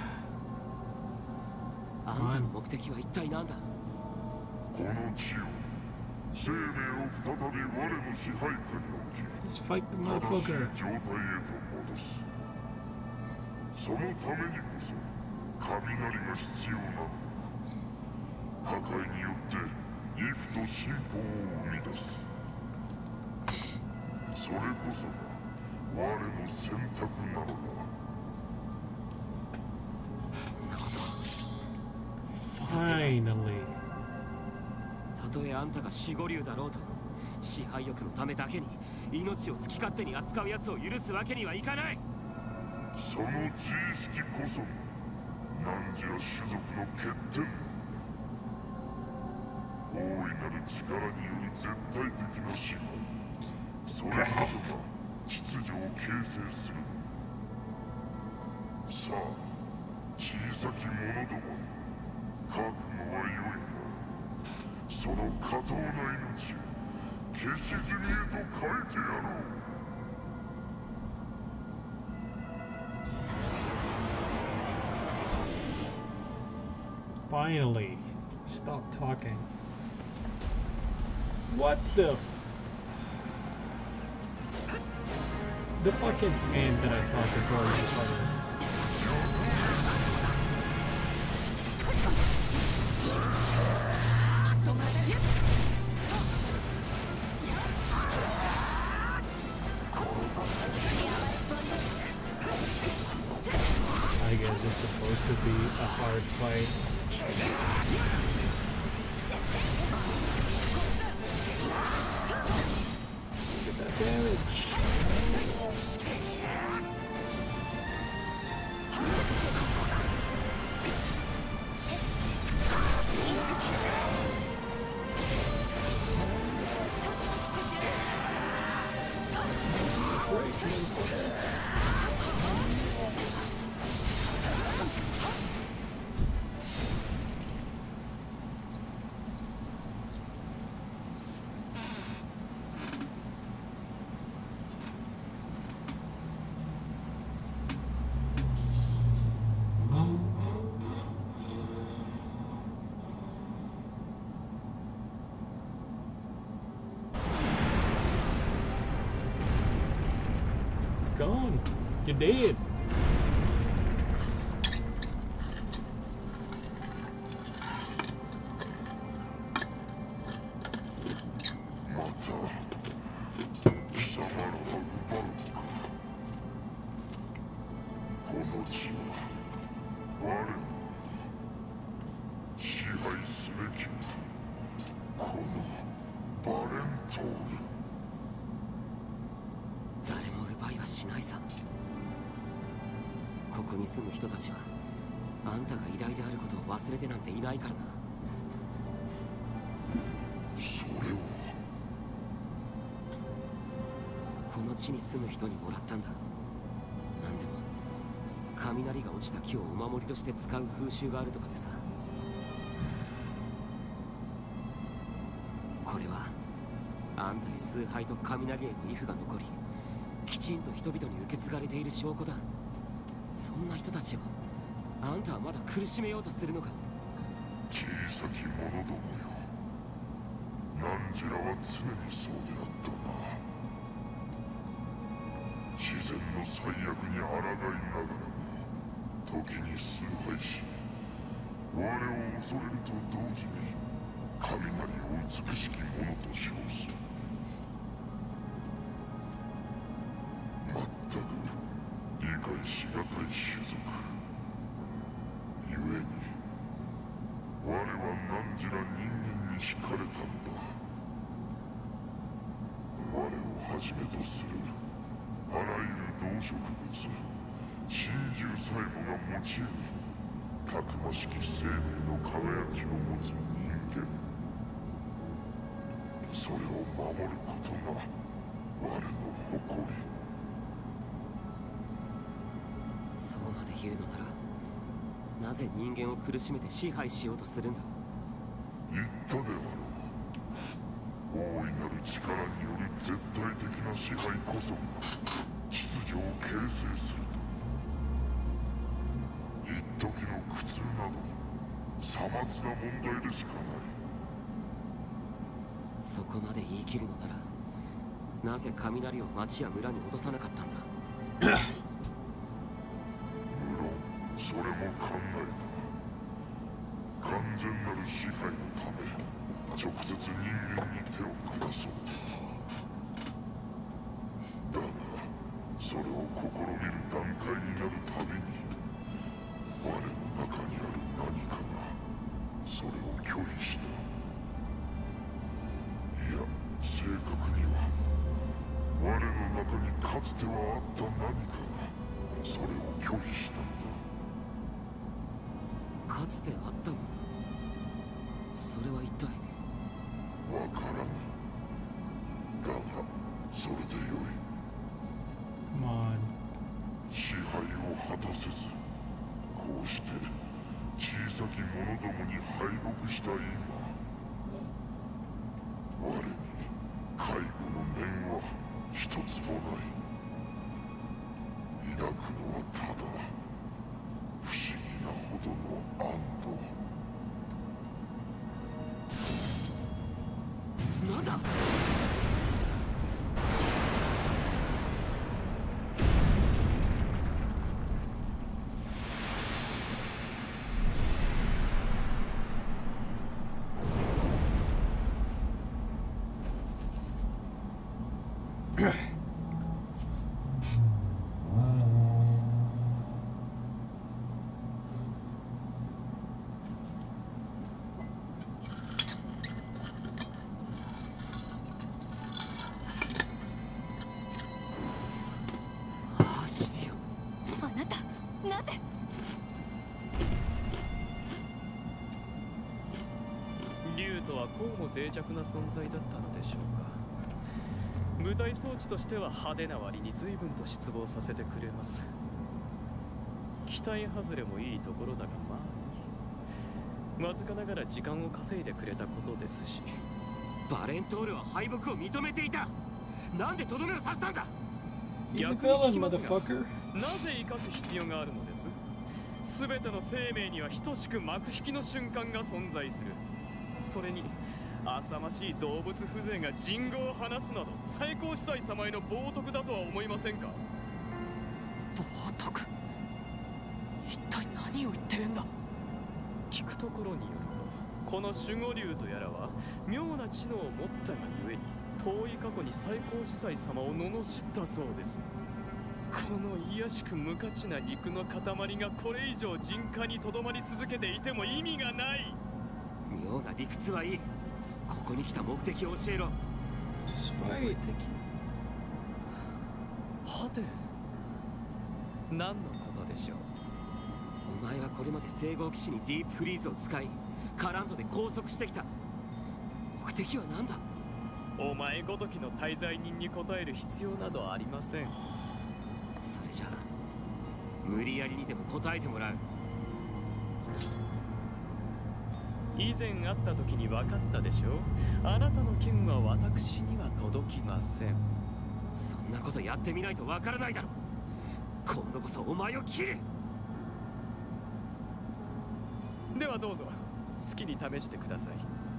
あんたの目的は一体何だ。
この地を生命を再び我の支配下に置き、
Just fight the
正しい
motherfucker.
状態へと戻す。そのためにこそ雷が必要なのだ。破壊によって畏怖と進歩を生み出す。それこそが我の選択なのだ。
Finally.
たとえあんたが守護竜だろうと、支配欲のためだけに命を好き勝手に扱う奴を許すわけにはいかない。
その自意識こそ汝ら種族の欠点。大いなる力による絶対的な支配。それこそが秩序を形成する。さあ、小さき者どもよ、覚悟は良いな。その下等な命消し炭へと変えてやろう。
Finally. Stop talking. What the? The fucking ant that I thought before just wasn't. I guess it's supposed to be a hard fight. Look at that damage. Break me, on. You're dead.
雷が落ちた木をお守りとして使う風習があるとかでさ。これは安泰崇拝と雷への畏怖が残り、きちんと人々に受け継がれている証拠だ。そんな人たちをあんたはまだ苦しめようとするのか。
小さき者どもよ、汝らは常にそうであったな。自然の最悪に抗いながらも時に崇拝し、我を恐れると同時に雷を美しきものと称す。まったく理解しがたい種族ゆえに、我は汝ら人間に惹かれたのだ。我をはじめとするあらゆる動植物、真珠さえもが持ち得るたくましき生命の輝きを持つ人間、それを守ることが我の誇り。
そうまで言うのなら、なぜ人間を苦しめて支配しようとするんだ。
言ったであろう。大いなる力による絶対的な支配こそが秩序を形成すると。一時の苦痛などさまつな問題でしかない。
そこまで言い切るのなら、なぜ雷を町や村に落とさなかったんだ。
無論それも考えた。完全なる支配のため直接人間に手を下そうと。だがそれを試みる段階になるたびに、我の中にある何かがそれを拒否した。いや、正確には我の中にかつてはあった何かがそれを拒否したのだ。
かつてあったもの、それは一体。
わからぬ。だがそれでよい。
まあ
支配を果たせず、こうして小さき者どもに敗北した今、我に介護の念は一つもない。抱くのはただ不思議なほどの安堵。
なんだ。
脆弱な存在だったのでしょうか。舞台装置としては派手な割に随分と失望させてくれます。期待外れもいいところだが、まあわずかながら時間を稼いでくれたことですし。
バレントールは敗北を認めていた。なんでとどめを刺したんだ。
逆に聞きますが、
なぜ生かす必要があるのです。全ての生命には等しく幕引きの瞬間が存在する。それに浅ましい動物風情が人語を放すなど、最高司祭様への冒涜だとは思いませんか。
冒涜。一体何を言ってるんだ。
聞くところによると、この守護竜とやらは妙な知能を持ったがゆえに遠い過去に最高司祭様を罵ったそうです。この卑しく無価値な肉の塊がこれ以上人家にとどまり続けていても意味がない。
妙な理屈はいい。ここに来た目的を教えろ。
目的。はて、何のことでしょう。
お前はこれまで聖号騎士にディープフリーズを使い、カラントで拘束してきた。目的は何だ。
お前ごときの滞在人に答える必要などありません。
それじゃあ無理やりにでも答えてもらう。
以前会った時に分かったでしょう。あなたの剣は私には届きません。
そんなことやってみないと分からないだろ。今度こそお前を切る。
ではどうぞ好きに試してください。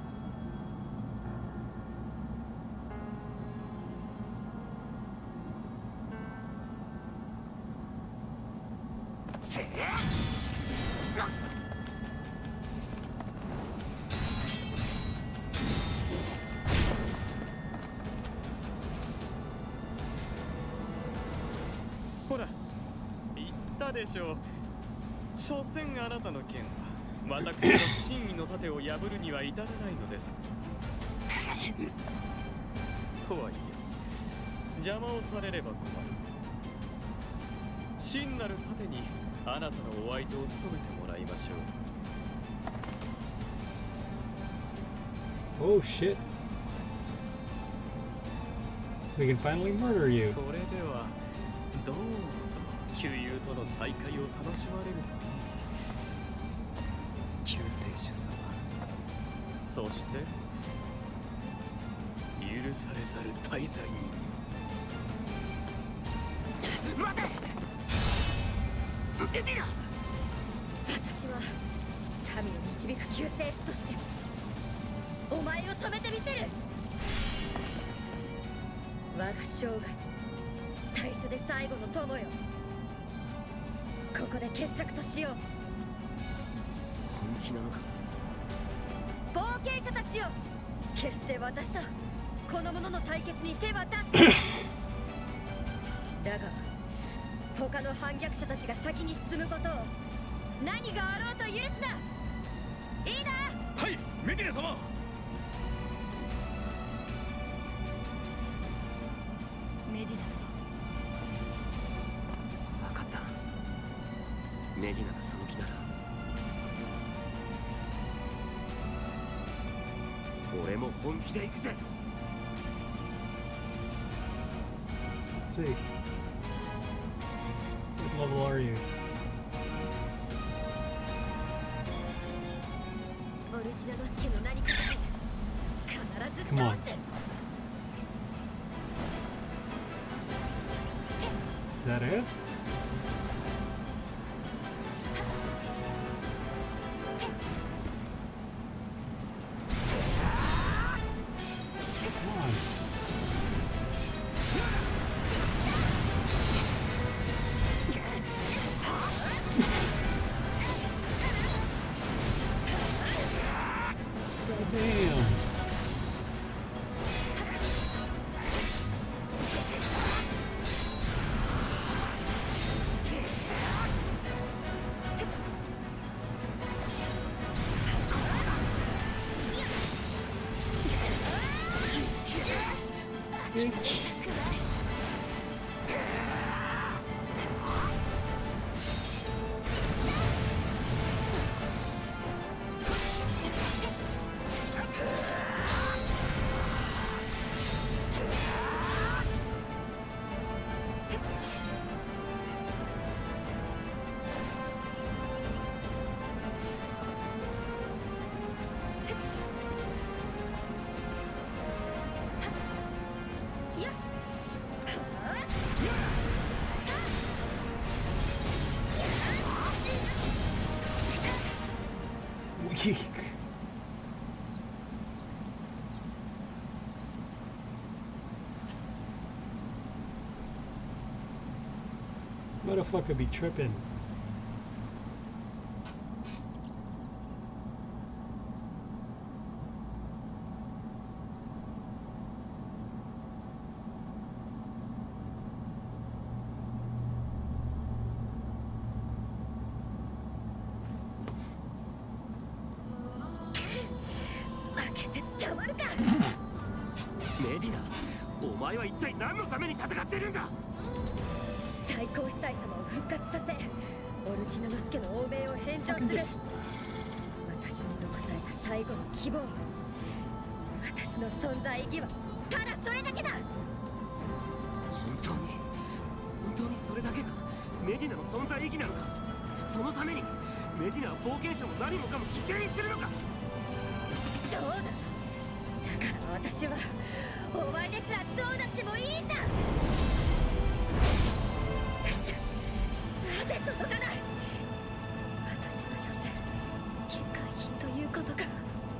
ほら言ったでしょう。所詮あなたの剣は私の真意の盾を破るには至らないのです。とはいえ邪魔をされれば困る。真なる盾にあなたのお相手を務めてもらいましょう。
Oh shit. We can finally murder you.
それではどうぞ旧友との再会を楽しまれるといい。救世主様、そして許されざる滞在人。
待てエディナ。
私は神を導く救世主としてお前を止めてみせる。我が生涯最初で最後の友よ。ここで決着としよう。
本気なのか。
冒険者たちよ、決して私とこの者の対決に手は出すだが他の反逆者たちが先に進むことを何があろうと許すな。いいな。
はい、メディナ様。
メディナ殿。
分かった。メディナがその気なら俺も本気で行くぜ。
Let's see. What level are you?
オルティナノスケの何か必ず
Come on.
倒す。
Is that it? Come on. Damn. Bitch. Weak. Motherfucker be tripping.
メディナ、お前は一体何のために戦っているんだ。
最高司祭様を復活させ、オルティナノスケの汚名を返上する。私に残された最後の希望、私の存在意義はただそれだけだ。
本当に本当にそれだけがメディナの存在意義なのか。そのためにメディナは冒険者も何もかも犠牲にするのか。
そうだ、だから私はお前ですらどうなってもいいんだ。なぜ届かない。私は所詮欠陥品ということか。
違う、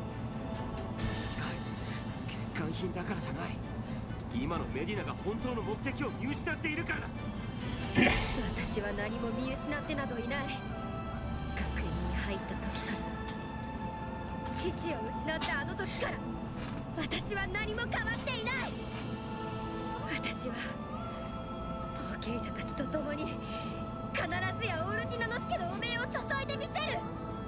欠陥品だからじゃない。今のメディナが本当の目的を見失っているからだ。
私は何も見失ってなどいない。学園に入った時から、父を失ったあの時から、私は何も変わっていない。私は冒険者たちと共に必ずやオルティナノスケの汚名を注いでみせる。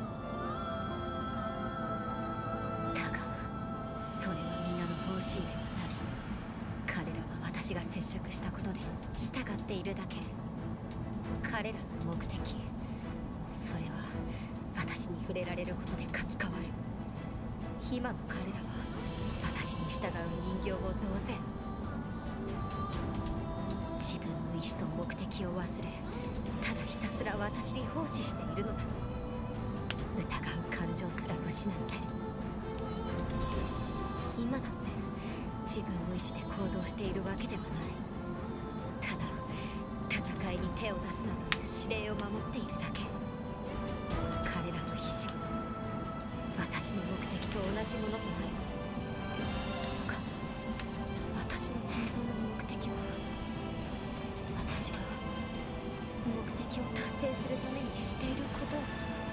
だがそれは皆の方針ではない。彼らは私が接触したことで従っているだけ。彼らの目的、それは私に触れられることで書き換わる。今の彼らは私に従う人形を同然。自分の意志と目的を忘れ、ただひたすら私に奉仕しているのだ。疑う感情すら失って、今だって自分の意志で行動しているわけではない。ただ戦いに手を出すなという指令を守っているだけ。彼らの意志も私の目的と同じものとなる。どうか私の本当の目的は、私が目的を達成するためにしていること、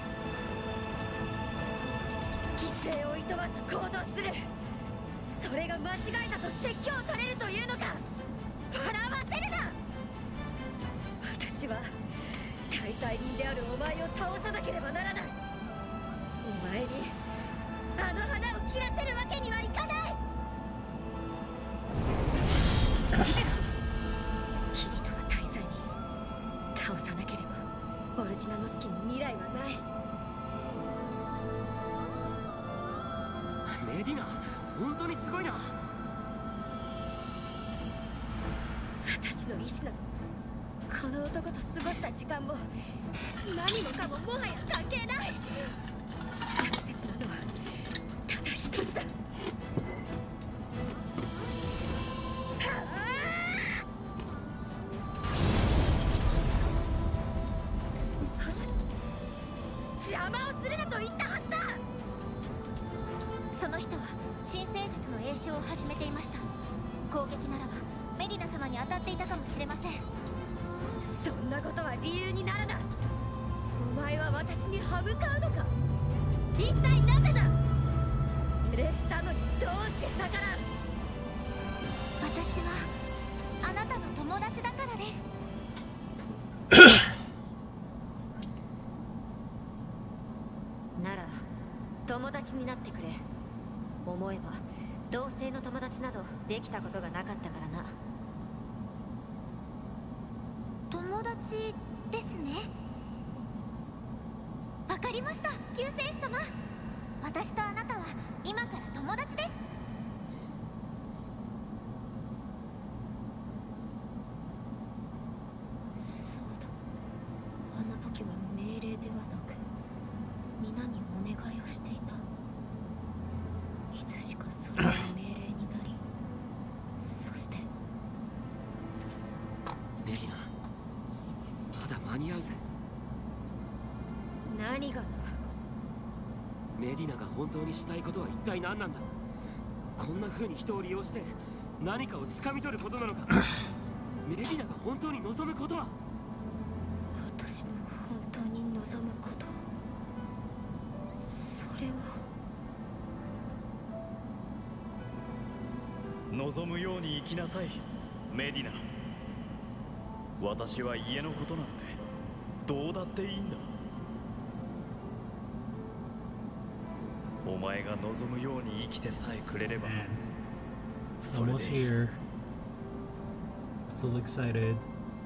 犠牲をいとわず行動する。それが間違いだと説教を垂れるというのか。笑わせるな。私は大罪人であるお前を倒さなければならない。お前にあの花を切らせるわけにはいかない。キリトは大罪人、倒さなければオルティナノスケに未来はない。
メディナ、本当にすごいな。
私の意志などこの男と過ごした時間も何もかももはや関係ない。大切なのはただ一つだ。邪魔をするなと言ったはずだ。
その人は新生術の詠唱を始めていました。攻撃ならばメリナ様に当たっていたかもしれません。
そんなことは理由にならない。お前は私に歯向かうのか。一体なぜだ。礼したのにどうして逆らう。
私はあなたの友達だからです。
なら友達になってくれ。思えば同性の友達などできたことがなかったからな。
友達ですね。わかりました、救世主様。私とあなたは今から友達です。
そうだ、あの時は命令ではなく皆にお願いをしていた。いつしかそれが命令になり、そして
メディナ、まだ間に合うぜ。
何がだ。
メディナが本当にしたいことは一体何なんだ。こんな風に人を利用して何かを掴み取ることなのか。メディナが本当に望むことは。
私の本当に望むこと、それは
望むように生きなさい、メディナ。私は家のことなんてどうだっていいんだ。お前が望むように生きてさえくれれば、それでいい。
Almost here. Still excited.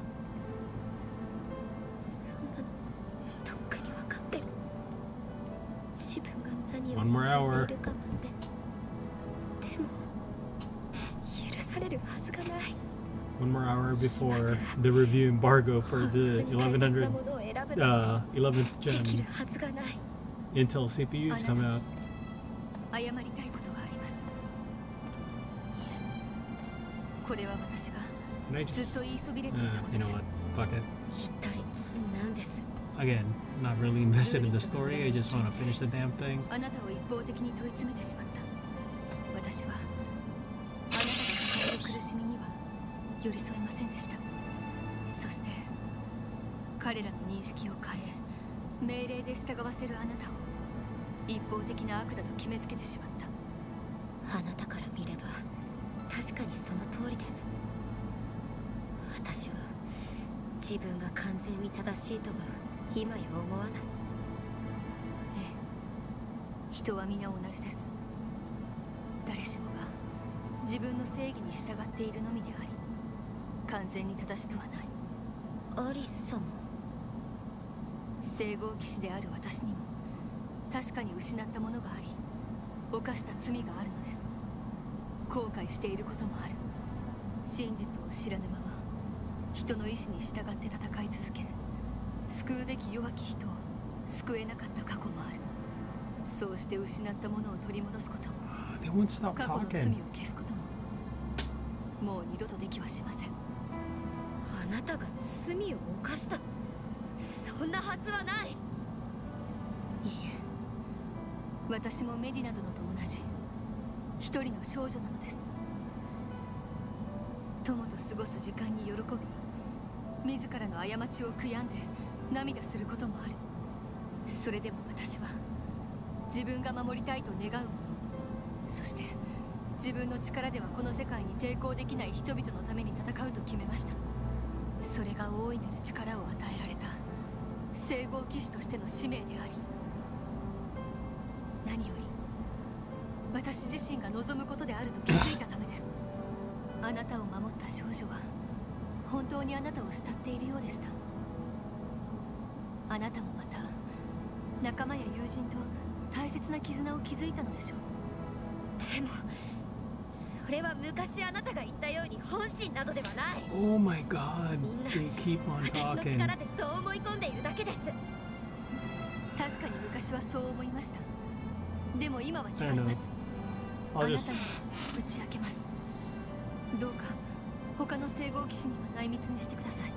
そんなのどっかに分かってる。自分が何を
One more
望ん
hour.
でいるかなんて。でも許されるはずがない。
One more hour before the review embargo for the eleven hundred, uh, eleventh
できる
gen
はずがない。
Intel C P Us come out.
謝りたいことがあります。いえ、これは私が
Can I
ずっ
just,
と言いそびれてい
uh,
たこと
you
で
know
す。
what? Fuck it.
一体何です？
Again, not really invested in the story. I just want to finish the damn thing.
あなたを一方的に問い詰めてしまった。私はあなたが抱える苦しみには寄り添えませんでした。そして彼らの認識を変え、命令で従わせるあなたを一方的な悪だと決めつけてしまった。
あなたから見れば確かにその通りです。私は自分が完全に正しいとは今や思わない。
ええ、人は皆同じです。誰しもが自分の正義に従っているのみであり、完全に正しくはない。
アリス様、
聖号騎士である私にも確かに失ったものがあり、犯した罪があるのです。後悔していることもある。真実を知らぬまま人の意志に従って戦い続け、救うべき弱き人を救えなかった過去もある。そうして失ったものを取り戻すことも、
They won't stop
過去の
talking.
罪を消すことももう二度とできはしません。
あなたが罪を犯した？そんなはずはない。
いいえ、私もメディナ殿と同じ一人の少女なのです。友と過ごす時間に喜び、自らの過ちを悔やんで涙することもある。それでも私は自分が守りたいと願うもの、そして自分の力ではこの世界に抵抗できない人々のために戦うと決めました。それが大いなる力を与えられた聖号騎士としての使命であり、何より私自身が望むことであると気づいたためです。あなたを守った少女は本当にあなたを慕っているようでした。あなたもまた仲間や友人と大切な絆を築いたのでしょう。
でもそれは昔あなたが言ったように本心などではない。
Oh my god.
みんな
They keep on
私の
talking.
力でそう思い込んでいるだけです。
確かに昔はそう思いました。でも今は違い
I don't
ま
know.
す。あ
I'll
なたに
just
打ち明けます。どうか他の聖号騎士には内密にしてください。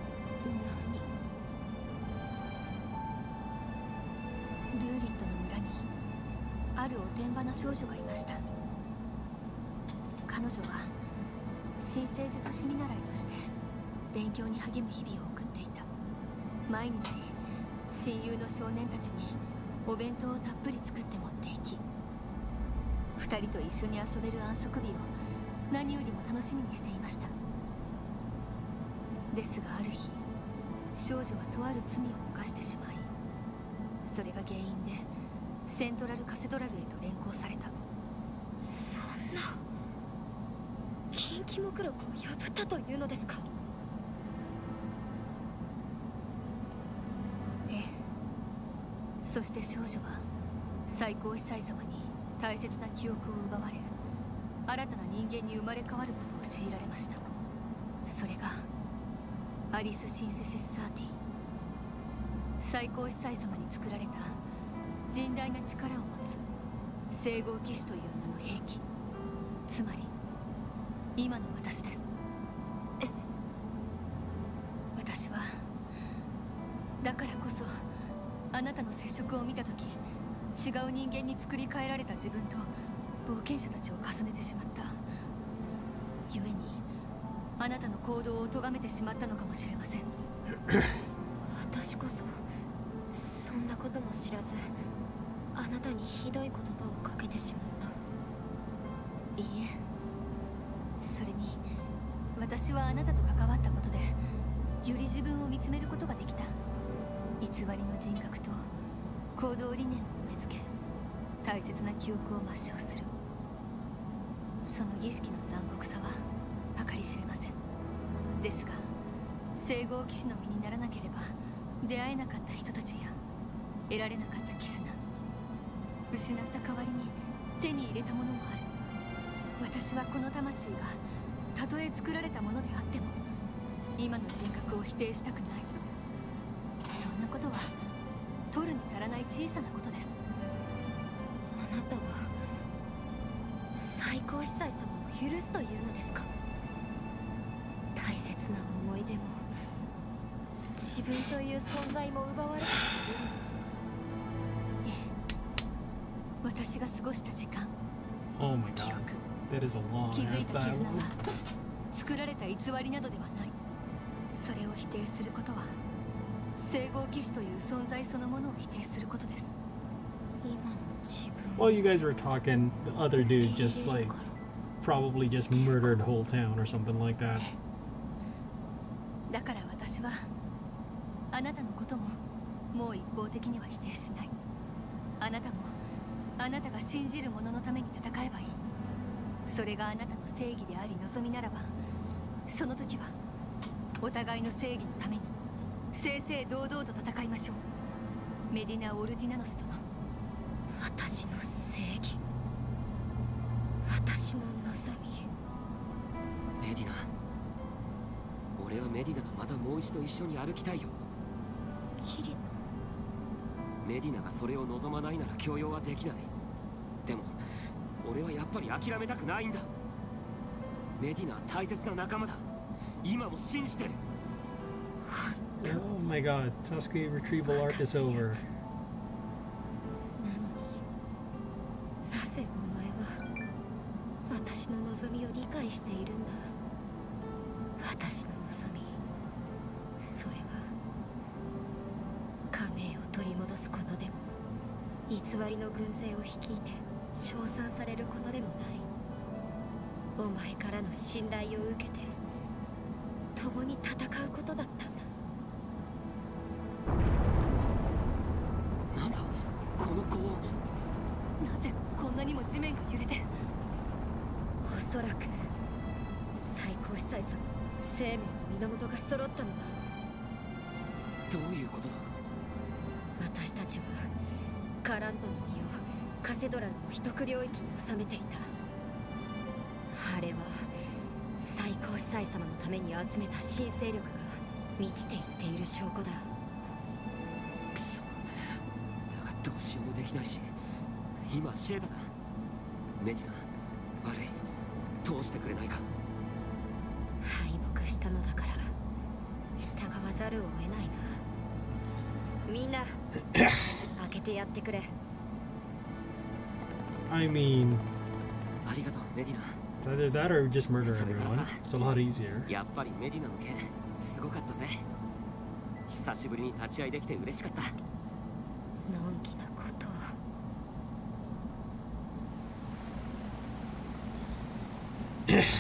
ルーリットの村にあるおてんばな少女がいました。彼女は新生術師見習いとして勉強に励む日々を送っていた。毎日親友の少年たちにお弁当をたっぷり作って持っていき、二人と一緒に遊べる安息日を何よりも楽しみにしていました。ですがある日、少女はとある罪を犯してしまい、それが原因でセントラルカセドラルへと連行された。
そんな禁忌目録を破ったというのですか？
ええ。そして少女は最高司祭様に大切な記憶を奪われ、新たな人間に生まれ変わることを強いられました。それがアリス・シンセシス・サーティ。最高司祭様に作られた甚大な力を持つ聖号騎士という名の兵器、つまり今の私です。え、私はだからこそあなたの接触を見たとき、違う人間に作り変えられた自分と冒険者たちを重ねてしまった。故にあなたの行動を咎めてしまったのかもしれません。
私こそそんなことも知らずあなたにひどい言葉をかけてしまった。
いいえ、それに私はあなたと関わったことでより自分を見つめることができた。偽りの人格と行動理念を植え付け、大切な記憶を抹消する。その儀式の残酷さは計り知れません。ですが聖号騎士の身にならなければ出会えなかった人たちや得られなかった絆、失った代わりに手に入れたものもある。私はこの魂がたとえ作られたものであっても今の人格を否定したくない。そんなことは取るに足らない小さなことです。
あなたは最高司祭様を許すというのですか？大切な思い出も自分という存在も奪われたというの。ええ、私が過ごした時間、
Oh my god, that is a long
気づい
ass
た絆
dialogue.
は作られた偽りなどではない。それを否定することは聖号騎士という存在そのものを否定することです。今の自分
While you guys were talking, the other dude just like probably just murdered whole town or something like that.
だから私はあなたのことももう一方的には否定しない。あなたもあなたが信じるもののために戦えばいい。それがあなたの正義であり望みならば、その時はお互いの正義のために正々堂々と戦いましょう。メディナ・オルティナノス殿。
私の正義、私の望み。
メディナ、俺はメディナとまたもう一度一緒に歩きたいよ。
キリノ。
メディナがそれを望まないなら強要はできない。でも俺はやっぱり諦めたくないんだ。メディナは大切な仲間だ。今も信じてる。
Oh my god, Sasuke retrieval arc is over.
なぜお前は私の望みを理解しているんだ。私の望み、それは家名を取り戻すことでも偽りの軍勢を率いて称賛されることでもない。お前からの信頼を受けて共に戦うことだったんだ。
なんだこの子。
なぜこんなにも地面が揺れて。
おそらく最高司祭様の生命の源が揃ったのだろう。
どういうことだ。
私たちはカラントの身をカセドラルの一区領域に収めていた。あれは最高司祭様のために集めた新勢力が満ちていっている証拠だ。
くそ、だがどうしようもできないし、今シェーダだ。メディナ、悪い、通してくれないか。
敗北したのだから従わざるを得ないな。みんな開けてやってくれ。
I mean,
ありがとうメディナ。
it's either that or just murder everyone. It's a lot easier.
やっぱりメディナの件すごかったぜ。久しぶりに立ち会いできて嬉しかった。
のんきなことを。お前は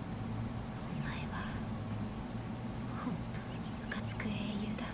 本当にムカつく英雄だ。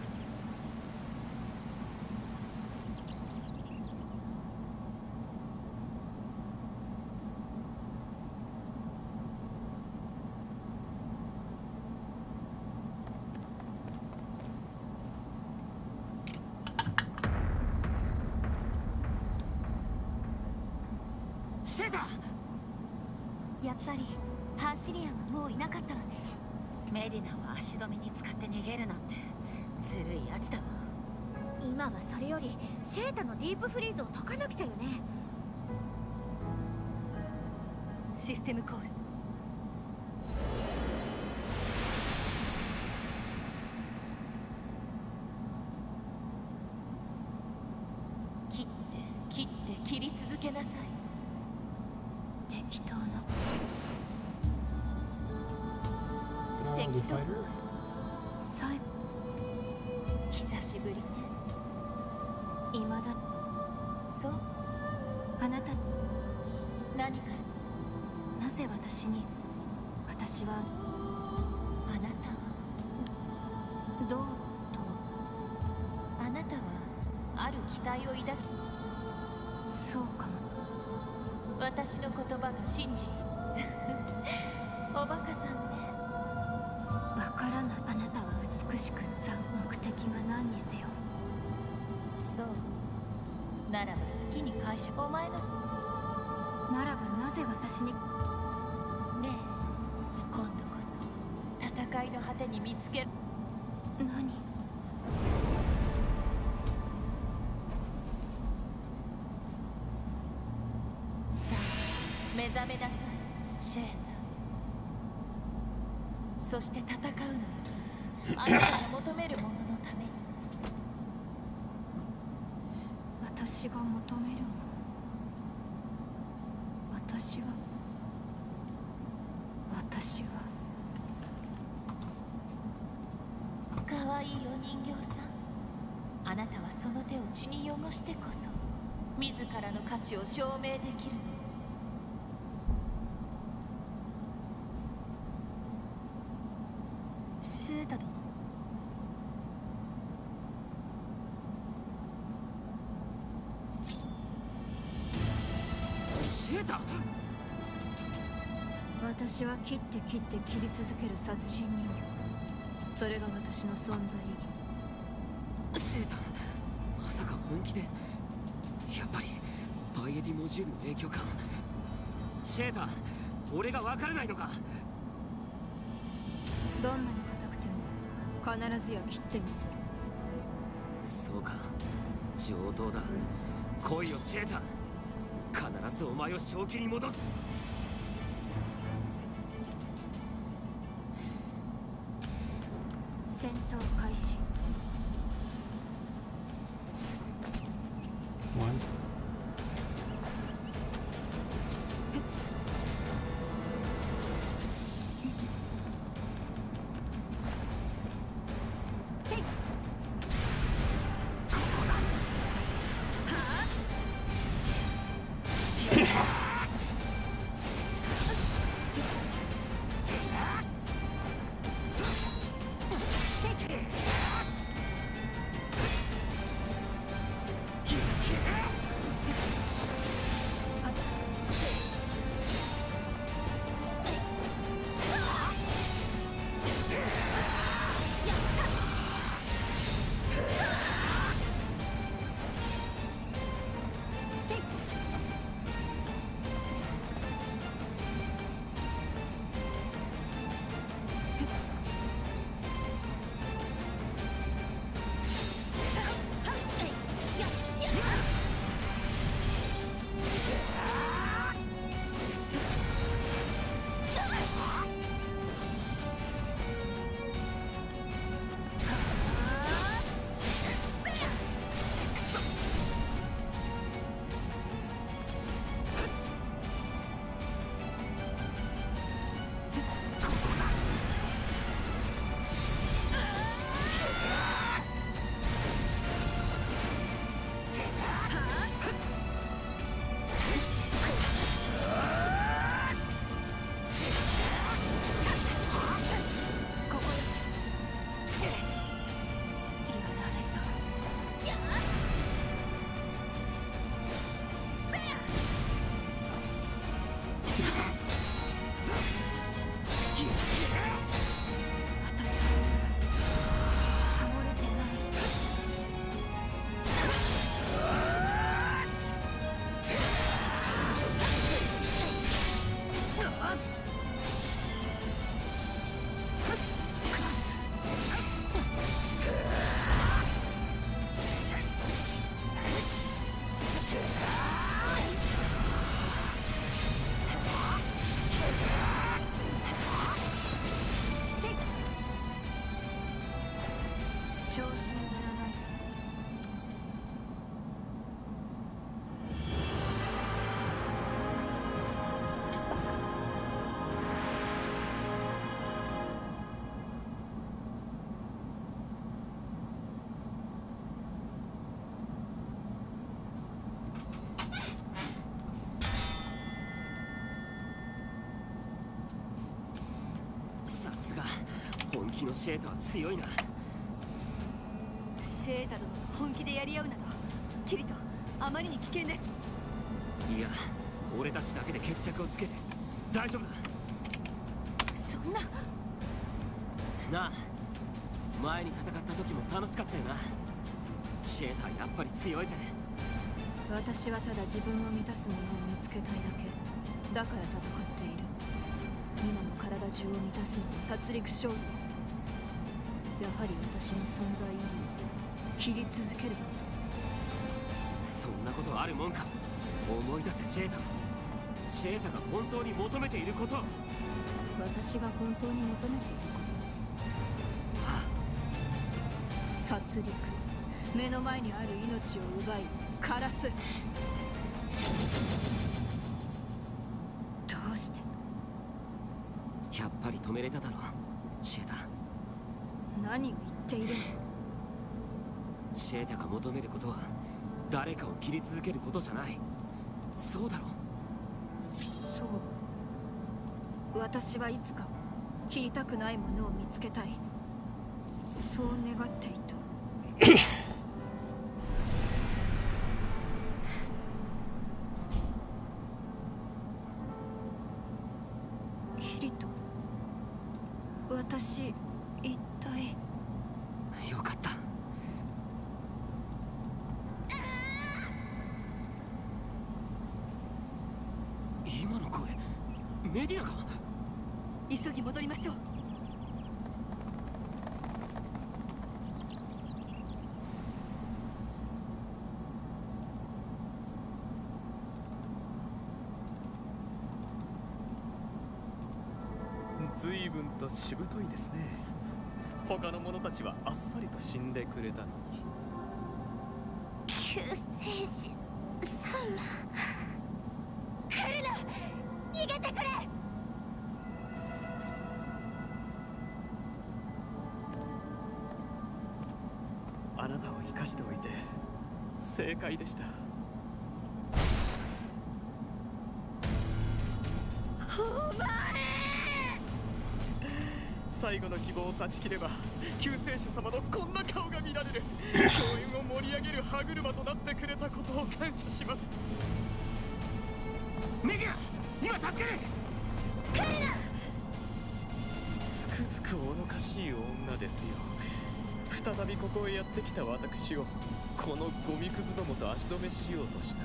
シェーダ。
やっぱりハーシリアンはもういなかったわね。メディナを足止めに使って逃げるなんてずるいやつだわ。
今はそれよりシェータのディープフリーズを解かなくちゃよね。
システムコール。
切って切って切り続けなさい。適当な
Uh, the fighter?
最後。久し
しぶりね。未だ。そう。あなた何かしなぜ私に私はあなたはどうとあなたはある期待を抱きそうかも。私の言葉が真実おバカさんね。わからない。あなたは美しく残目的が何にせよ。そうならば好きに解釈。お前のならばなぜ私にねえ、今度こそ戦いの果てに見つける。何さあ目覚めなさいシェータ。そして戦うのよ、あなたが求めるもののために。私が求めるもの、私は私はかわいいお人形さん。あなたはその手を血に汚してこそ自らの価値を証明できるの。シェータ殿。シェータ。私は切って切って切り続ける殺人人形。それが私の存在意義。シェータ、まさか本気で。やっぱりパイエディモジュールの影響か。シェータ、俺が分からないのか。どんなに硬くても必ずや切ってみせる。そうか、上等だ。来いよシェータ、必ずお前を正気に戻す。戦闘開始。
本気のシェータは強いな。
シェータ殿と本気でやり合うなどキリトあまりに危険です。
いや、俺たちだけで決着をつけて大丈夫だ。
そんな。
なあ、前に戦った時も楽しかったよな。シェーターやっぱり強いぜ。
私はただ自分を満たすものを見つけたいだけだから戦っている。今の体中を満たすのは殺戮勝利。やはり私の存在意義を切り続けること。
そんなことあるもんか。思い出せシェータ。シェータが本当に求めていること。
私が本当に求めていること。はあ、殺戮。目の前にある命を奪い枯らす。どうして。
やっぱり止めれただろシェータ。
何を言っているの。
シェータが求めることは誰かを切り続けることじゃない。そうだろ。
そう。私はいつか切りたくないものを見つけたい。そう願っていた。キリト、私一体。
よかった。今の声メディアか。
急ぎ戻りましょう。
随分としぶといですね。他の者たちはあっさりと死んでくれたのに。
救世主様、来るな、逃げてくれ。
あなたを生かしておいて正解でした。
お前、
最後の希望を断ち切れば救世主様のこんな顔が見られる。共演を盛り上げる歯車となってくれたことを感謝します。
メディア、今助ける。
来るな。
つくづく愚かしい女ですよ。再びここへやってきた私をこのゴミくずどもと足止めしようとした。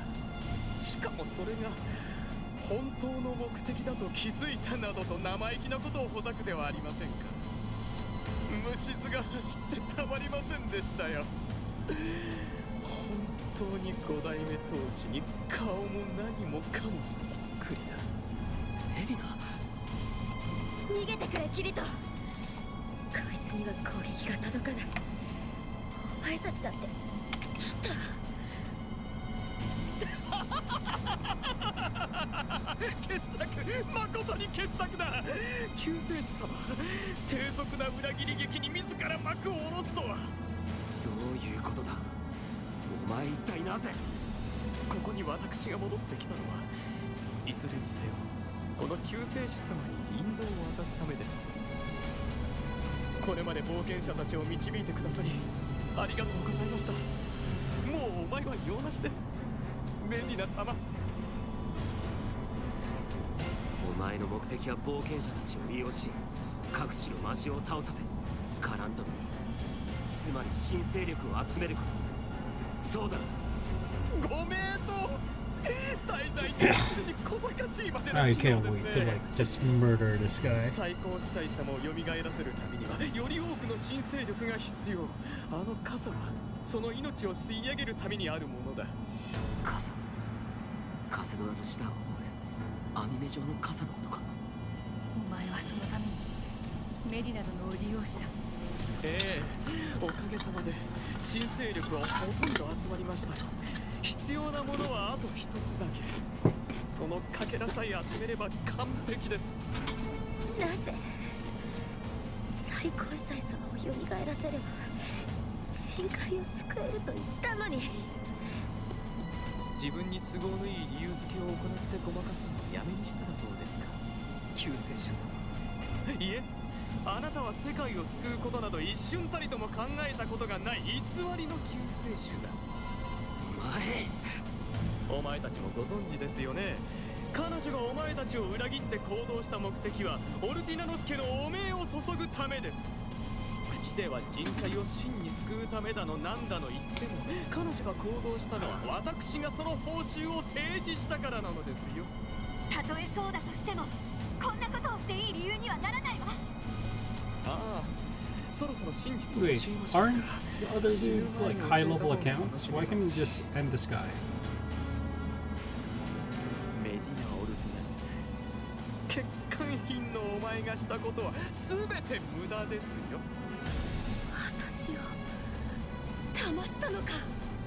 しかもそれが本当の目的だと気づいたなどと生意気なことをほざくではありませんか。虫唾が走ってたまりませんでしたよ。本当に五代目当主に顔も何もかもそっくりだ。
エリナ、
逃げてくれキリト。こいつには攻撃が届かない。お前たちだってきっと
傑作、誠に傑作だ。救世主様、低俗な裏切り劇に自ら幕を下ろすとは。
どういうことだ。お前一体なぜ。
ここに私が戻ってきたのはいずれにせよこの救世主様に引導を渡すためです。これまで冒険者たちを導いてくださりありがとうございました。もうお前は用なしです、メディナ様。
お前の目的は冒険者たちを利用し各地の魔獣を倒させカランドルに、つまり新勢力を集めること。そうだ。
ご名答。滞在に小賢しいまでの
I
知能
can't
です
wait to
ね。
like just murder this guy.
最高司祭様を蘇らせるためにはより多くの新勢力が必要。あの傘はその命を吸い上げるためにあるものだ。
傘、カセドラルシダーを追え、網目状の傘のことか。
お前はそのためにメディナ殿を利用した。
ええ、おかげさまで新勢力はほとんど集まりましたよ。必要なものはあと一つだけ。そのかけらさえ集めれば完璧です。
なぜ最高司祭様を蘇らせれば深海を救えると言ったのに。
自分に都合のいい理由付けを行ってごまかすのをやめにしたらどうですか、救世主様。いえ、 あなたは世界を救うことなど一瞬たりとも考えたことがない偽りの救世主だ。お前お前たちもご存知ですよね。彼女がお前たちを裏切って行動した目的はオルティナノスケの汚名を注ぐためです。口では人海を真に救うためだのなんだの言っても、彼女が行動したのは私がその報酬を提示したからなのですよ。
たとえそうだとしてもこんなことをしていい理由にはならないわ。
ああ、そろそろ真実を教え
Wait,
ましょう
aren't
か。
the other dudes like high level accounts? Why can't we just end this guy?
メディナ・オルティナノス、欠陥品のお前がしたことは全て無駄ですよ。
私を騙したのか。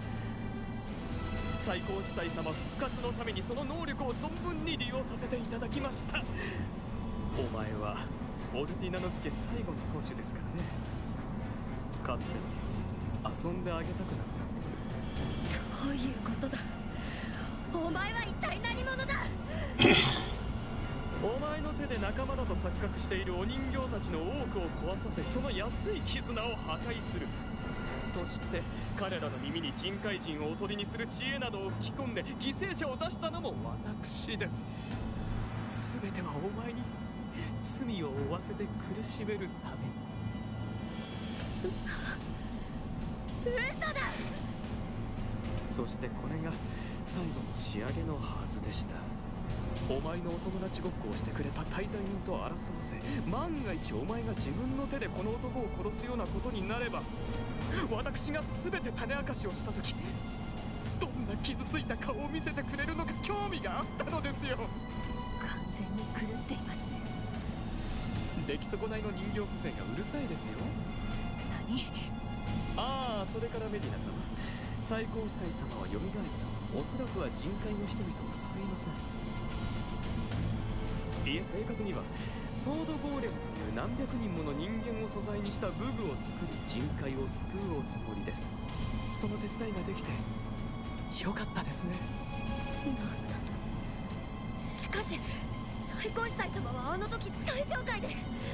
最高司祭様復活のためにその能力を存分に利用させていただきました。お前はオルティナノス家最後の当主ですからね。かつては遊んであげたくなったんです。
どういうことだ。お前は一体何者だ。
お前の手で仲間だと錯覚しているお人形たちの多くを壊させ、その安い絆を破壊する。そして彼らの耳に人海人をおとりにする知恵などを吹き込んで犠牲者を出したのも私です。全てはお前に罪を負わせて苦しめるために。
嘘だ。
そしてこれが最後の仕上げのはずでした。お前のお友達ごっこをしてくれた大罪人と争わせ、万が一お前が自分の手でこの男を殺すようなことになれば、私が全て種明かしをした時、どんな傷ついた顔を見せてくれるのか興味があったのですよ。
完全に狂っていますね。
出来損ないの人形風情がうるさいですよ。
何？
ああ、それからメディナ様、最高司祭様は蘇った。おそらくは人海の人々を救いません。いえ、正確にはソードゴーレムという何百人もの人間を素材にした武具を作り人海を救うおつもりです。その手伝いができてよかったですね。
なんだと。しかし最高司祭様はあの時最上階で。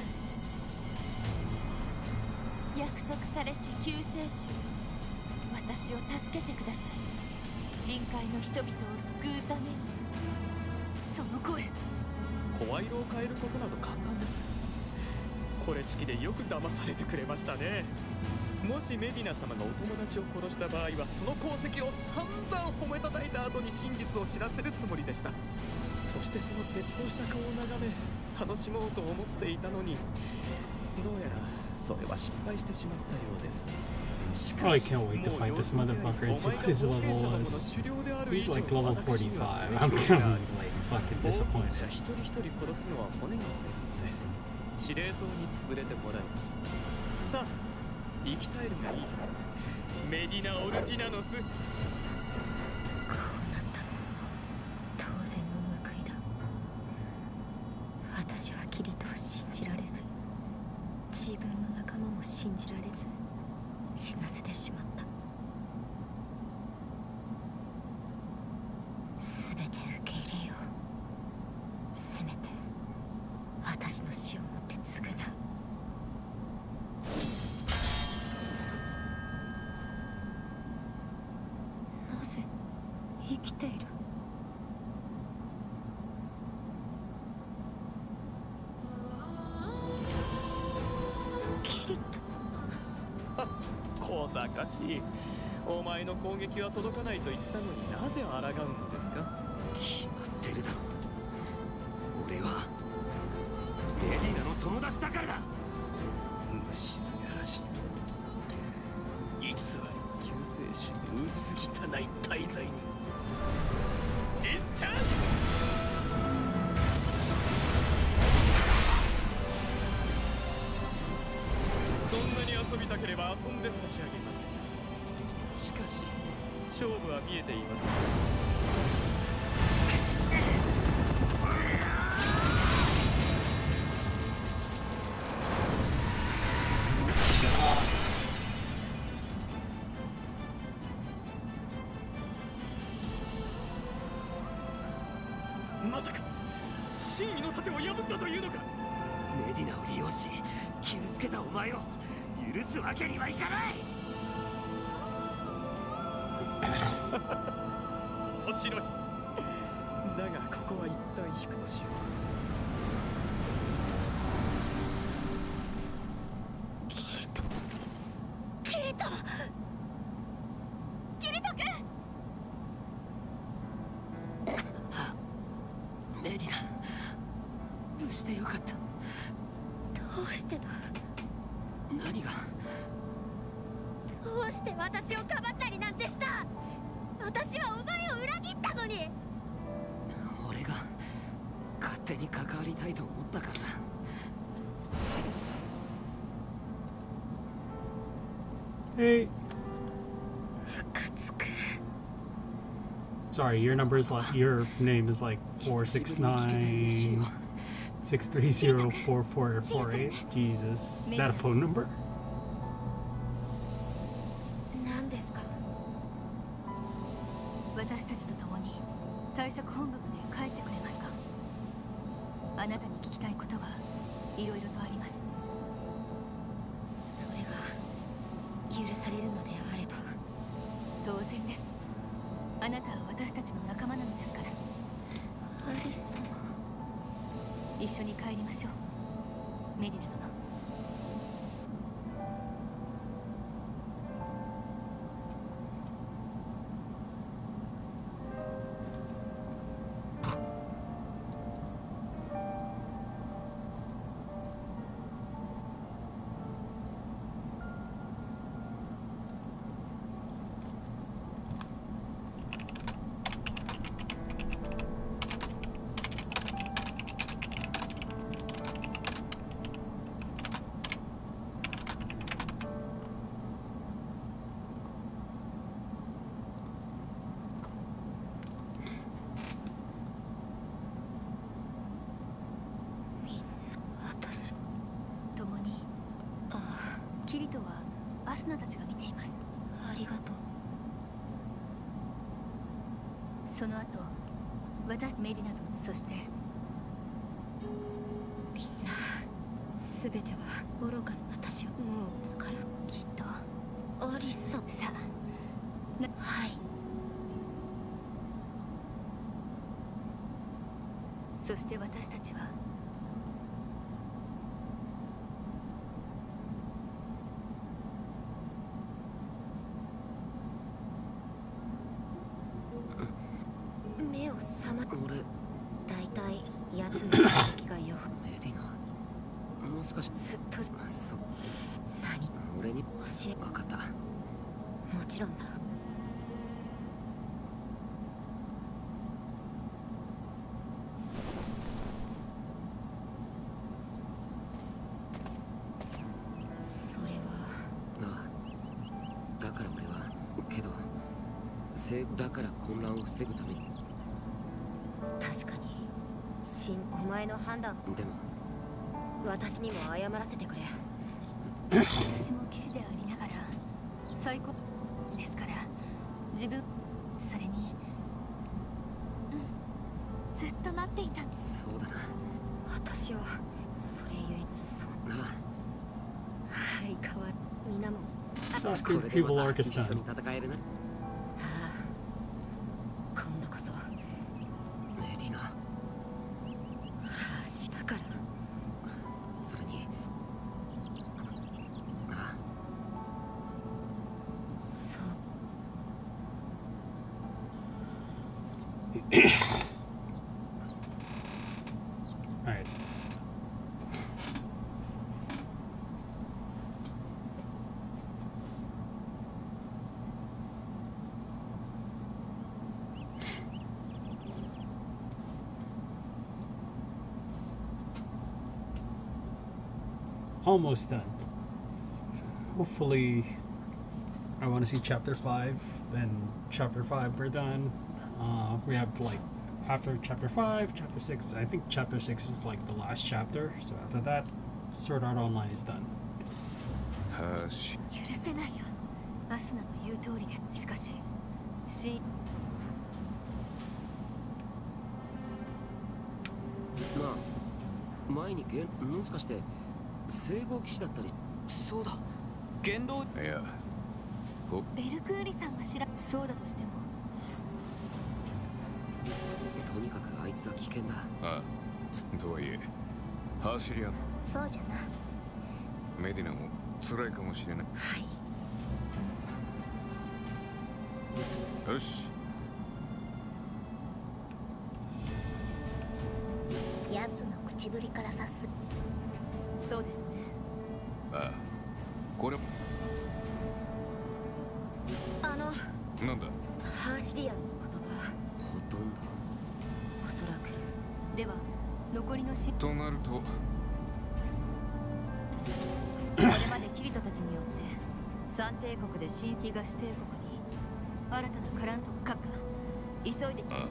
約束されし救世主、私を助けてください。人海の人々を救うために。その声、
声色を変えることなど簡単です。これ式でよく騙されてくれましたね。もしメディナ様がお友達を殺した場合は、その功績を散々褒めたたいた後に真実を知らせるつもりでした。そしてその絶望した顔を眺め楽しもうと思っていたのに、どうやらそれは失敗してしまったようです。
Oh, I can't wait to fight this motherfucker and see what his level is. He's like level forty-five. I'm gonna be like fucking disappointed.
一人一人殺すのは骨が折れるので、司令塔に潰れてもらいます。さあ、生き絶えるがいい。メディナ・オルティナノス。
こうなったの当然の報いだ。私はキリトを信じられず、自分の仲間も信じられず死なせてしまった。全て受け入れよう。せめて私の死をもって償う。なぜ生きている？キリト。
小賢しい。お前の攻撃は届かないと言ったのになぜ抗うのですか？
決まってるだろ。俺はメディナの友達だからだ。
虫ずがらしい。偽り救世主に薄汚い大罪人。ディスチャージ。そんなに遊びたければ遊んで差し上げます。しかし勝負は見えています。まさか真意の盾を破ったというのか？
メディナを利用し傷つけたお前を許すわけにはいかない。
面白い。だがここは一旦引くとしよ
う。キリトキリトキリト君。
メディナ、無事でよかった。
どうしてだ。
何が。
どうして私をかばったりなんてした。私はお前を裏切ったのに。
俺が勝手に関わりたいと思ったからだ。
Hey.
ムカつく。
Sorry, your number is like your name is like four six nine six three zero four four four eight. Jesus, is that a phone number?
何ですか。私たちと共に対策本部まで帰ってくれますか。あなたに聞きたいことがいろいろとあります。
それが許されるのであれば。
当然です。あなたは私たちの仲間なのですから。
アリス様、
一緒に帰りましょう、メディナ殿。キリトはアスナたちが見ています。
ありがとう。
その後、私、メディナと、そして
みんな全ては愚かな私はもうだからきっとアリスさん。
さあ、な、
はい。
そして私たちは
目を覚ま。
俺
大体奴の敵がよ。
メディナ、もしかして
ずっと
まあ、そ
何
俺に
教え。
分かった。
もちろんだ。それは
なあ、だから俺はけどせだから混乱を防ぐために。
確かにしんお前の判断。
でも
私にも謝らせてくれ。
私も騎士でありながら最高ですから自分。それに
うん、ずっと待っていた。
そうだな。
私はそれゆえそう
なあ。
はい変わる。みんなも
Sasuke People Arc is
一緒に
done.
戦えるな。
ああ今度こそ。
メディナ、
はあしだから
それになあ。
そう。
Alright. Almost done. Hopefully, I want to see chapter five. Then chapter five, we're done. Uh, we have like after chapter five, chapter six. I think chapter six is like the last chapter. So after that, Sword Art Online is done.
はし
許せないよ。アスナの言う通りで。しかしし
なあ、前にゲンもしかして聖号騎士だったり。
そうだ、元老。
いや、
ベルクーリさんが知ら。そうだとしても
とにかくあいつは危険だ。
ああ、とはいえハーシリアン、
そうじゃな。
メディナも辛いかもしれない。よし、
奴の口ぶりから察す。
そうですね。
ああ、これ
あの
なんだ。
ハーシリアンの言葉、
ほとんど
おそらく。
では残りのし
となると
これまでキリトたちによって三帝国で新
東帝国に新たなカラント
閣下急いで。
ああ、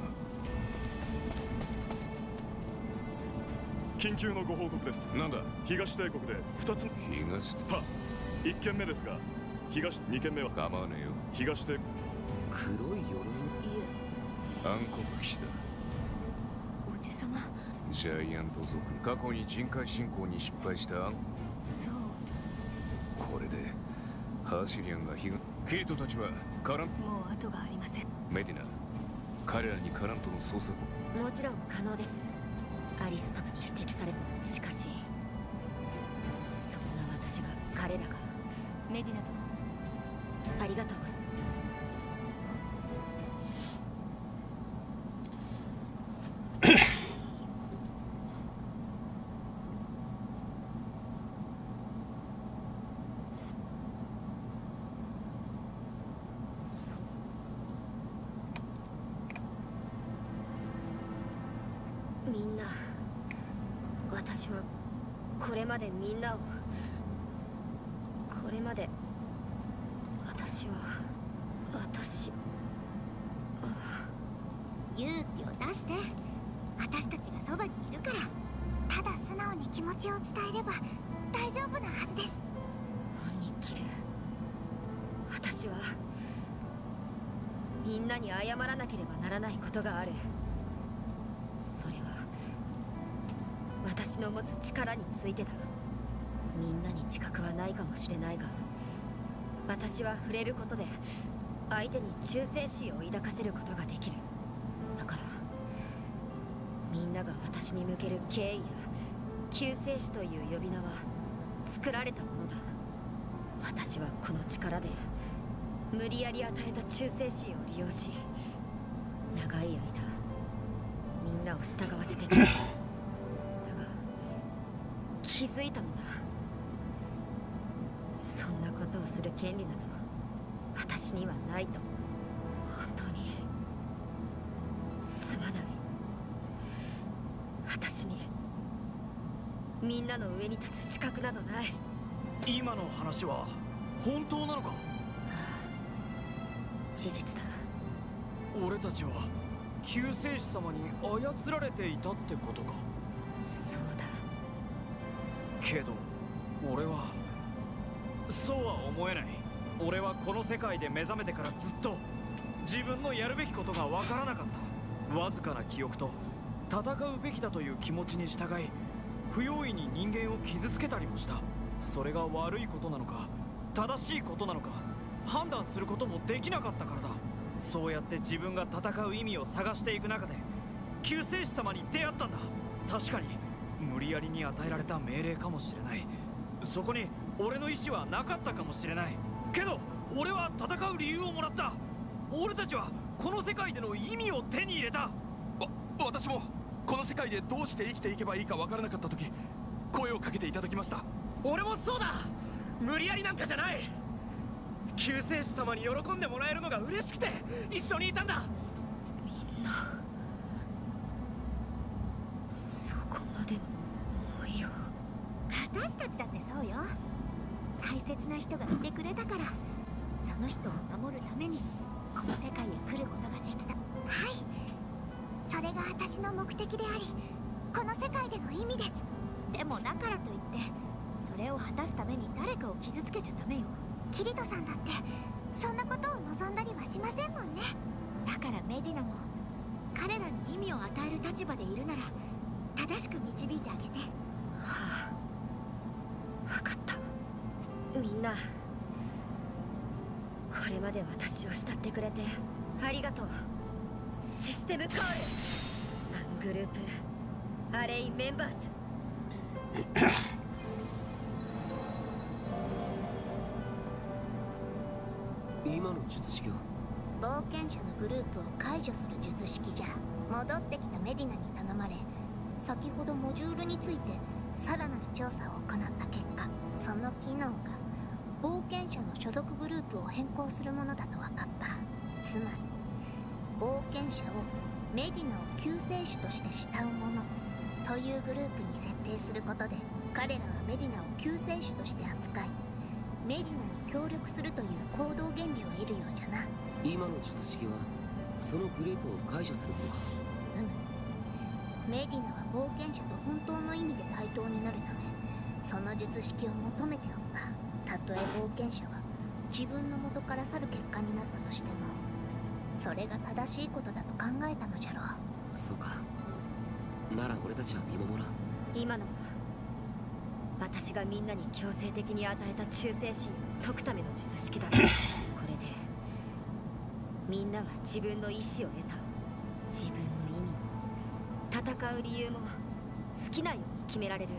緊急のご報告です。
なんだ。
東帝国でふたつ。
東
はいっけんめですが、東にけんめは
構わねえよ。
東帝
黒い鎧の。い
暗黒騎士だ。
おじさま。
ジャイアント族、過去に人海侵攻に失敗した暗。
そう。
これでハーシリアンが被害。キリトたちはカラン。
もう後がありません。
メディナ、彼らにカラントの捜索を。
もちろん可能です。アリス様に指摘され、しかしそんな私が彼らが。
メディナとも
ありがとうございます。みんな、私はこれまでみんなを、これまで私は私
勇気を出して。私たちがそばにいるから、ただ素直に気持ちを伝えれば大丈夫なはずです。
アニキル、私はみんなに謝らなければならないことがある。それは私の持つ力についてだ。みんなに自覚はないかもしれないが、私は触れることで相手に忠誠心を抱かせることができる。だからみんなが私に向ける敬意や救世主という呼び名は作られたものだ。私はこの力で無理やり与えた忠誠心を利用し、長い間みんなを従わせてきた。だが気づいたのだ。そんなことをする権利など私にはないと。本当にすまない。私にみんなの上に立つ資格などない。
今の話は本当なのか。
事実だ。
俺たちは救世主様に操られていたってことか。
そうだ
けど俺はそうは思えない。俺はこの世界で目覚めてからずっと自分のやるべきことがわからなかった。わずかな記憶と戦うべきだという気持ちに従い、不用意に人間を傷つけたりもした。それが悪いことなのか正しいことなのか判断することもできなかったからだ。そうやって自分が戦う意味を探していく中で救世主様に出会ったんだ。確かに無理やりに与えられた命令かもしれない。そこに俺の意思はなかったかもしれない。けど俺は戦う理由をもらった。俺たちはこの世界での意味を手に入れた。わ私もこの世界でどうして生きていけばいいかわからなかった時、声をかけていただきました。俺もそうだ。無理やりなんかじゃない。救世主様に喜んでもらえるのが嬉しくて一緒にいたんだ。
みんなそこまでの思いを。
私たちだってそうよ。大切な人がいてくれたから、その人を守るためにこの世界へ来ることができた。はい、それが私の目的であり、この世界での意味です。でもだからといってそれを果たすために誰かを傷つけちゃダメよ。キリトさんだってそんなことを望んだりはしませんもんね。だからメディナも彼らに意味を与える立場でいるなら正しく導いてあげて。
はあ、 みんな、これまで私を慕ってくれてありがとう。システムコール、アングループアレイメンバーズ。
今の術式は
冒険者のグループを解除する術式じゃ。戻ってきたメディナに頼まれ、先ほどモジュールについてさらなる調査を行った結果、その機能が冒険者の所属グループを変更するものだと分かった。つまり冒険者をメディナを救世主として慕う者というグループに設定することで、彼らはメディナを救世主として扱い、メディナに協力するという行動原理を得るようじゃな。
今の術式はそのグループを解除するものか。
うむ。メディナは冒険者と本当の意味で対等になるため、その術式を求めておった。たとえ冒険者は自分の元から去る結果になったとしても、それが正しいことだと考えたのじゃろう。
そうか。なら俺たちは見守らん。
今のは私がみんなに強制的に与えた忠誠心を解くための術式だ。これでみんなは自分の意志を得た。自分の意味も戦う理由も好きなように決められる。も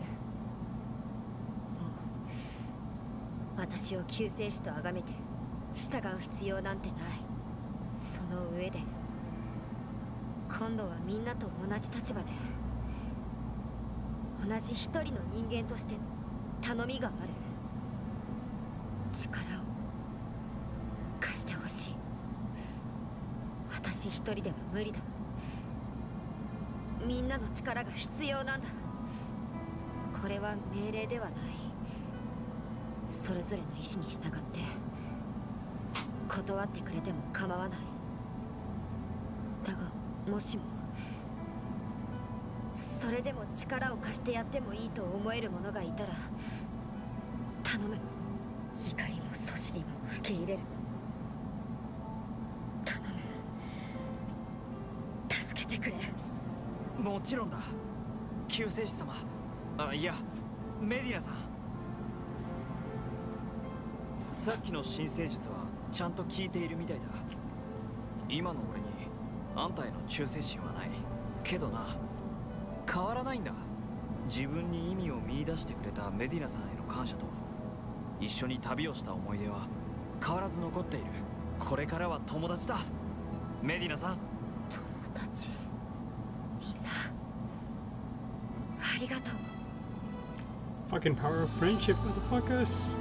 う私を救世主と崇めて従う必要なんてない。その上で今度はみんなと同じ立場で、同じ一人の人間として頼みがある。力を貸してほしい。私一人では無理だ。みんなの力が必要なんだ。これは命令ではない。それぞれの意志に従って断ってくれても構わない。だがもしもそれでも力を貸してやってもいいと思える者がいたら頼む。怒りもそしりも受け入れる。頼む、助けてくれ。
もちろんだ、救世主様。あ、いや、メディナさん。さっきの新生術はちゃんと効いているみたいだ。今の俺にあんたへの忠誠心はないけどな、変わらないんだ。自分に意味を見出してくれたメディナさんへの感謝と、一緒に旅をした思い出は変わらず残っている。これからは友達だ、メディナさん。
友達、みんなありがとう。
Fucking power of friendship, motherfuckers.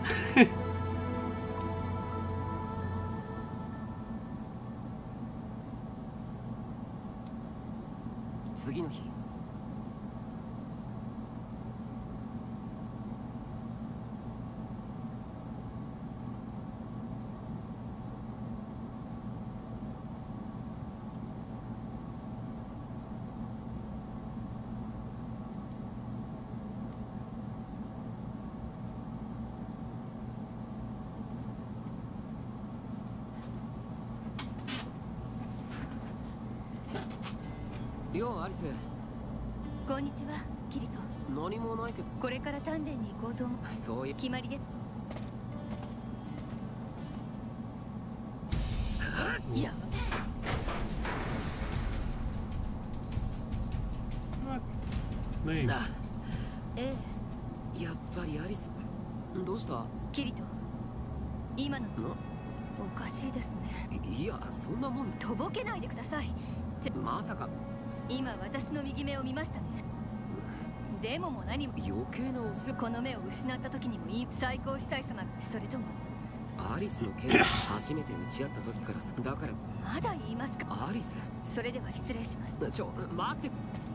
次の日、ようアリス。
こんにちは、キリト。
何もないけど。
これから鍛錬に行こうと思う。
そういう
決まりで。
いや。
Lame.
な。
え
え。やっぱりアリス。どうした？
キリト。今の。
な。
おかしいですね。
いや、そんなもん。
とぼけないでください。って
まさか。
今私の右目を見ましたね。でもも何も
余計なお世話。
この目を失った時にもいい最高司祭様。それとも
アリスの剣を初めて打ち合った時から。だから
まだ言いますか？
アリス。
それでは失礼します。
ちょ待って。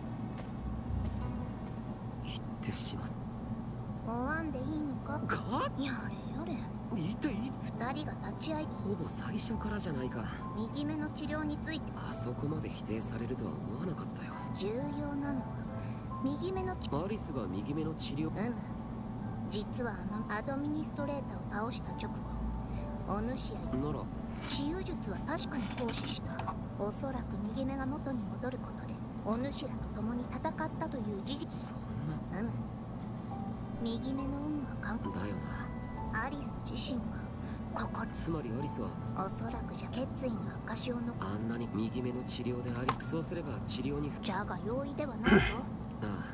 言ってしまった。
追わんでいいのか？
か？
やれやれ。
言っていい？
二人が立ち会い。
ほぼ最初からじゃないか。
右目の治療について
あそこまで否定されるとは思わなかったよ。
重要なのは右目の治
アリスが右目の治療。
うむ。実はあのアドミニストレーターを倒した直後、お主や
なら
治癒術は確かに行使した。おそらく右目が元に戻ることでお主らと共に戦ったという事実。
そんな。
うむ。右目の有無は関係
だよな。
アリス自身はここ。
つまりアリスは
おそらくじゃ決意の証をの
あんなに右目の治療でアリスそうすれば治療に
じゃが容易ではないぞ。
あ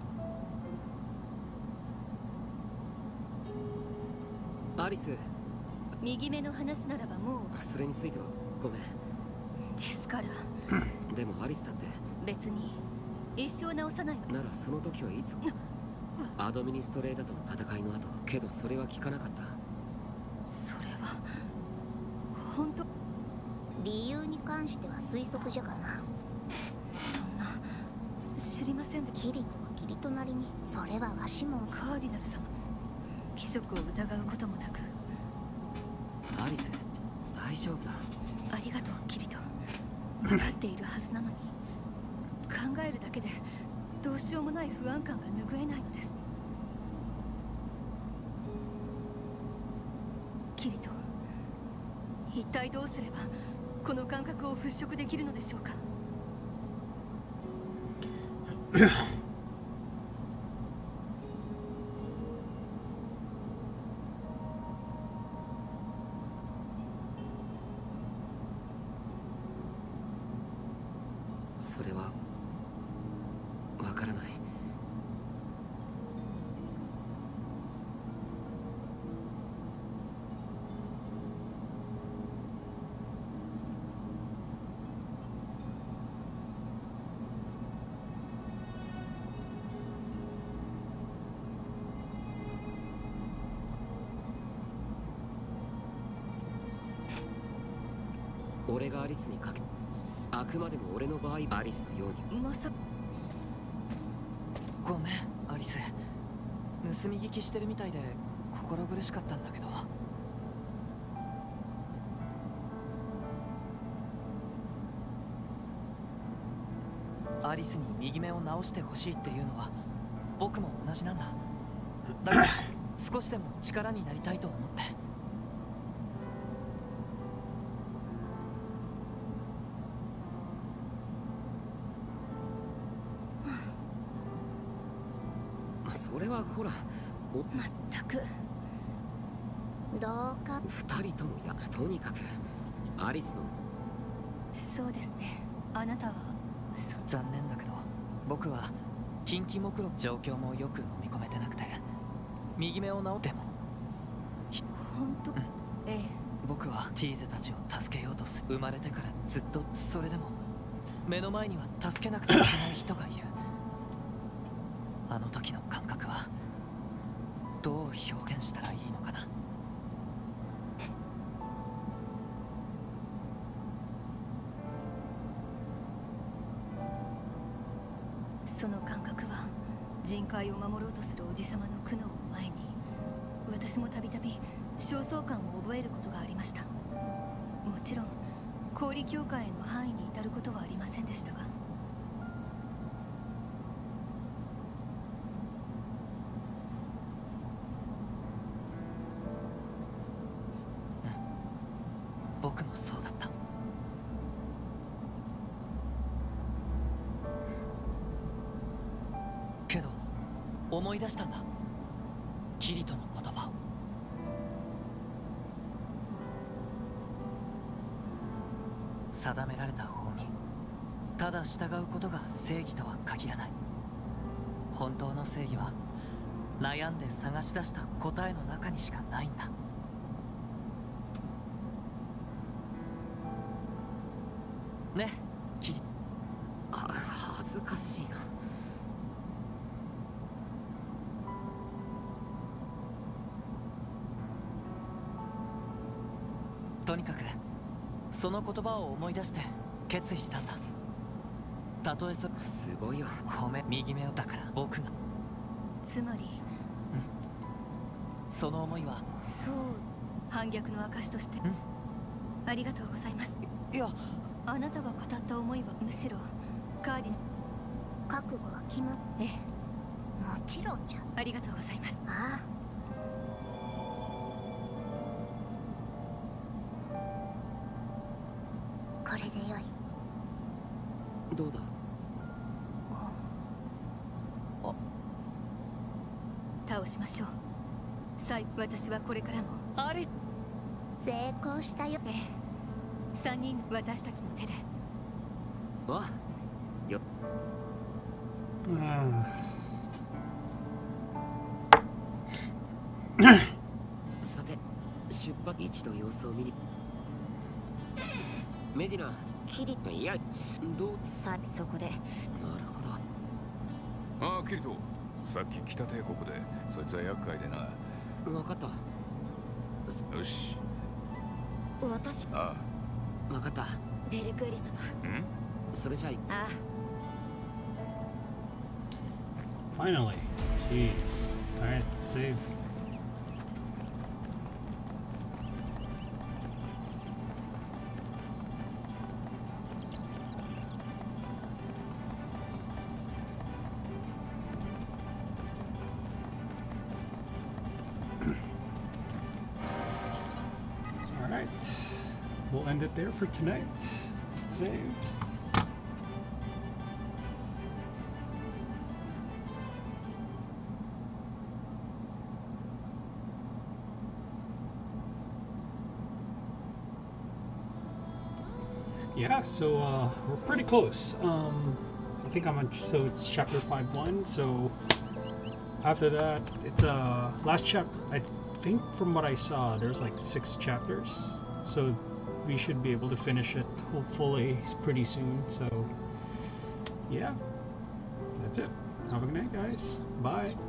あアリス、
右目の話ならばもう。
それについてはごめん。
ですから
でもアリスだって
別に一生治さないわ。
ならその時はいつアドミニストレータとの戦いの後、けどそれは聞かなかった。
それは本当。
理由に関しては推測じゃがな。
そんな知りませんで。
キリトはキリトなりに、それはわしも。
カーディナル様、規則を疑うこともなく。
アリス、大丈夫だ。
ありがとうキリト。分かっているはずなのに考えるだけでどうしようもない不安感が拭えないのです。キリト、一体どうすればこの感覚を払拭できるのでしょうか。
それはわからない。俺がアリスにかけ、あくまでも俺の場合アリスのように。
まさ
ごめんアリス、盗み聞きしてるみたいで心苦しかったんだけど。アリスに右目を直してほしいっていうのは僕も同じなんだ。だから少しでも力になりたいと思って。
それはほら、お
まったく。
どうか
二人ともや、とにかくアリスの。
そうですね、あなたはそ
残念だけど僕は近畿目録状況もよく飲み込めてなくて、右目を治っても
本当、うん、ええ、
僕はティーゼたちを助けようとする。生まれてからずっと。それでも目の前には助けなくちゃいけない人がいる。あの時の感覚はどう表現したらいいのかな。
その感覚は人海を守ろうとするおじさまの苦悩を前に、私もたびたび焦燥感を覚えることがありました。もちろん氷境界への範囲に至ることはありませんでしたが。
僕もそうだった。けど思い出したんだ、キリトの言葉を。定められた法にただ従うことが正義とは限らない。本当の正義は悩んで探し出した答えの中にしかないんだ。ね、キリ。
あ、恥ずかしいな。
とにかくその言葉を思い出して決意したんだ。たとえそ
すごいよ。
ごめん、右目を。だから僕が。
つまり、
うん、その思いは
そう反逆の証として、
うん、
ありがとうございます。
いや、
あなたが語った思いはむしろカーディナル。
覚悟は決まって。
ええ、
もちろんじゃ。
ありがとうございます。
ああ、これでよい。
どうだ。
倒しましょう。 さい、私はこれからも
あり
成功したよ。
ええ、三人私たちの手で。
わよ。さて出発、一度様子を見に。メディナキリト、いやどう
さそこで。
なるほど。
ああキリト、さっき北帝国でそいつは厄介でな。
分かった。
よし。
私
あ
あ分かった。
ベルクーリ様。
ん
それじゃあ。
ああ
Finally. Jeez. Alright, save. Alright. We'll end it there for tonight. Saved. Yeah, so uh, we're pretty close. Um, I think I'm on, so it's chapter five one, so after that, it's uh, last chapter, I think from what I saw, there's like six chapters, so we should be able to finish it hopefully pretty soon, so yeah, that's it. Have a good night, guys. Bye.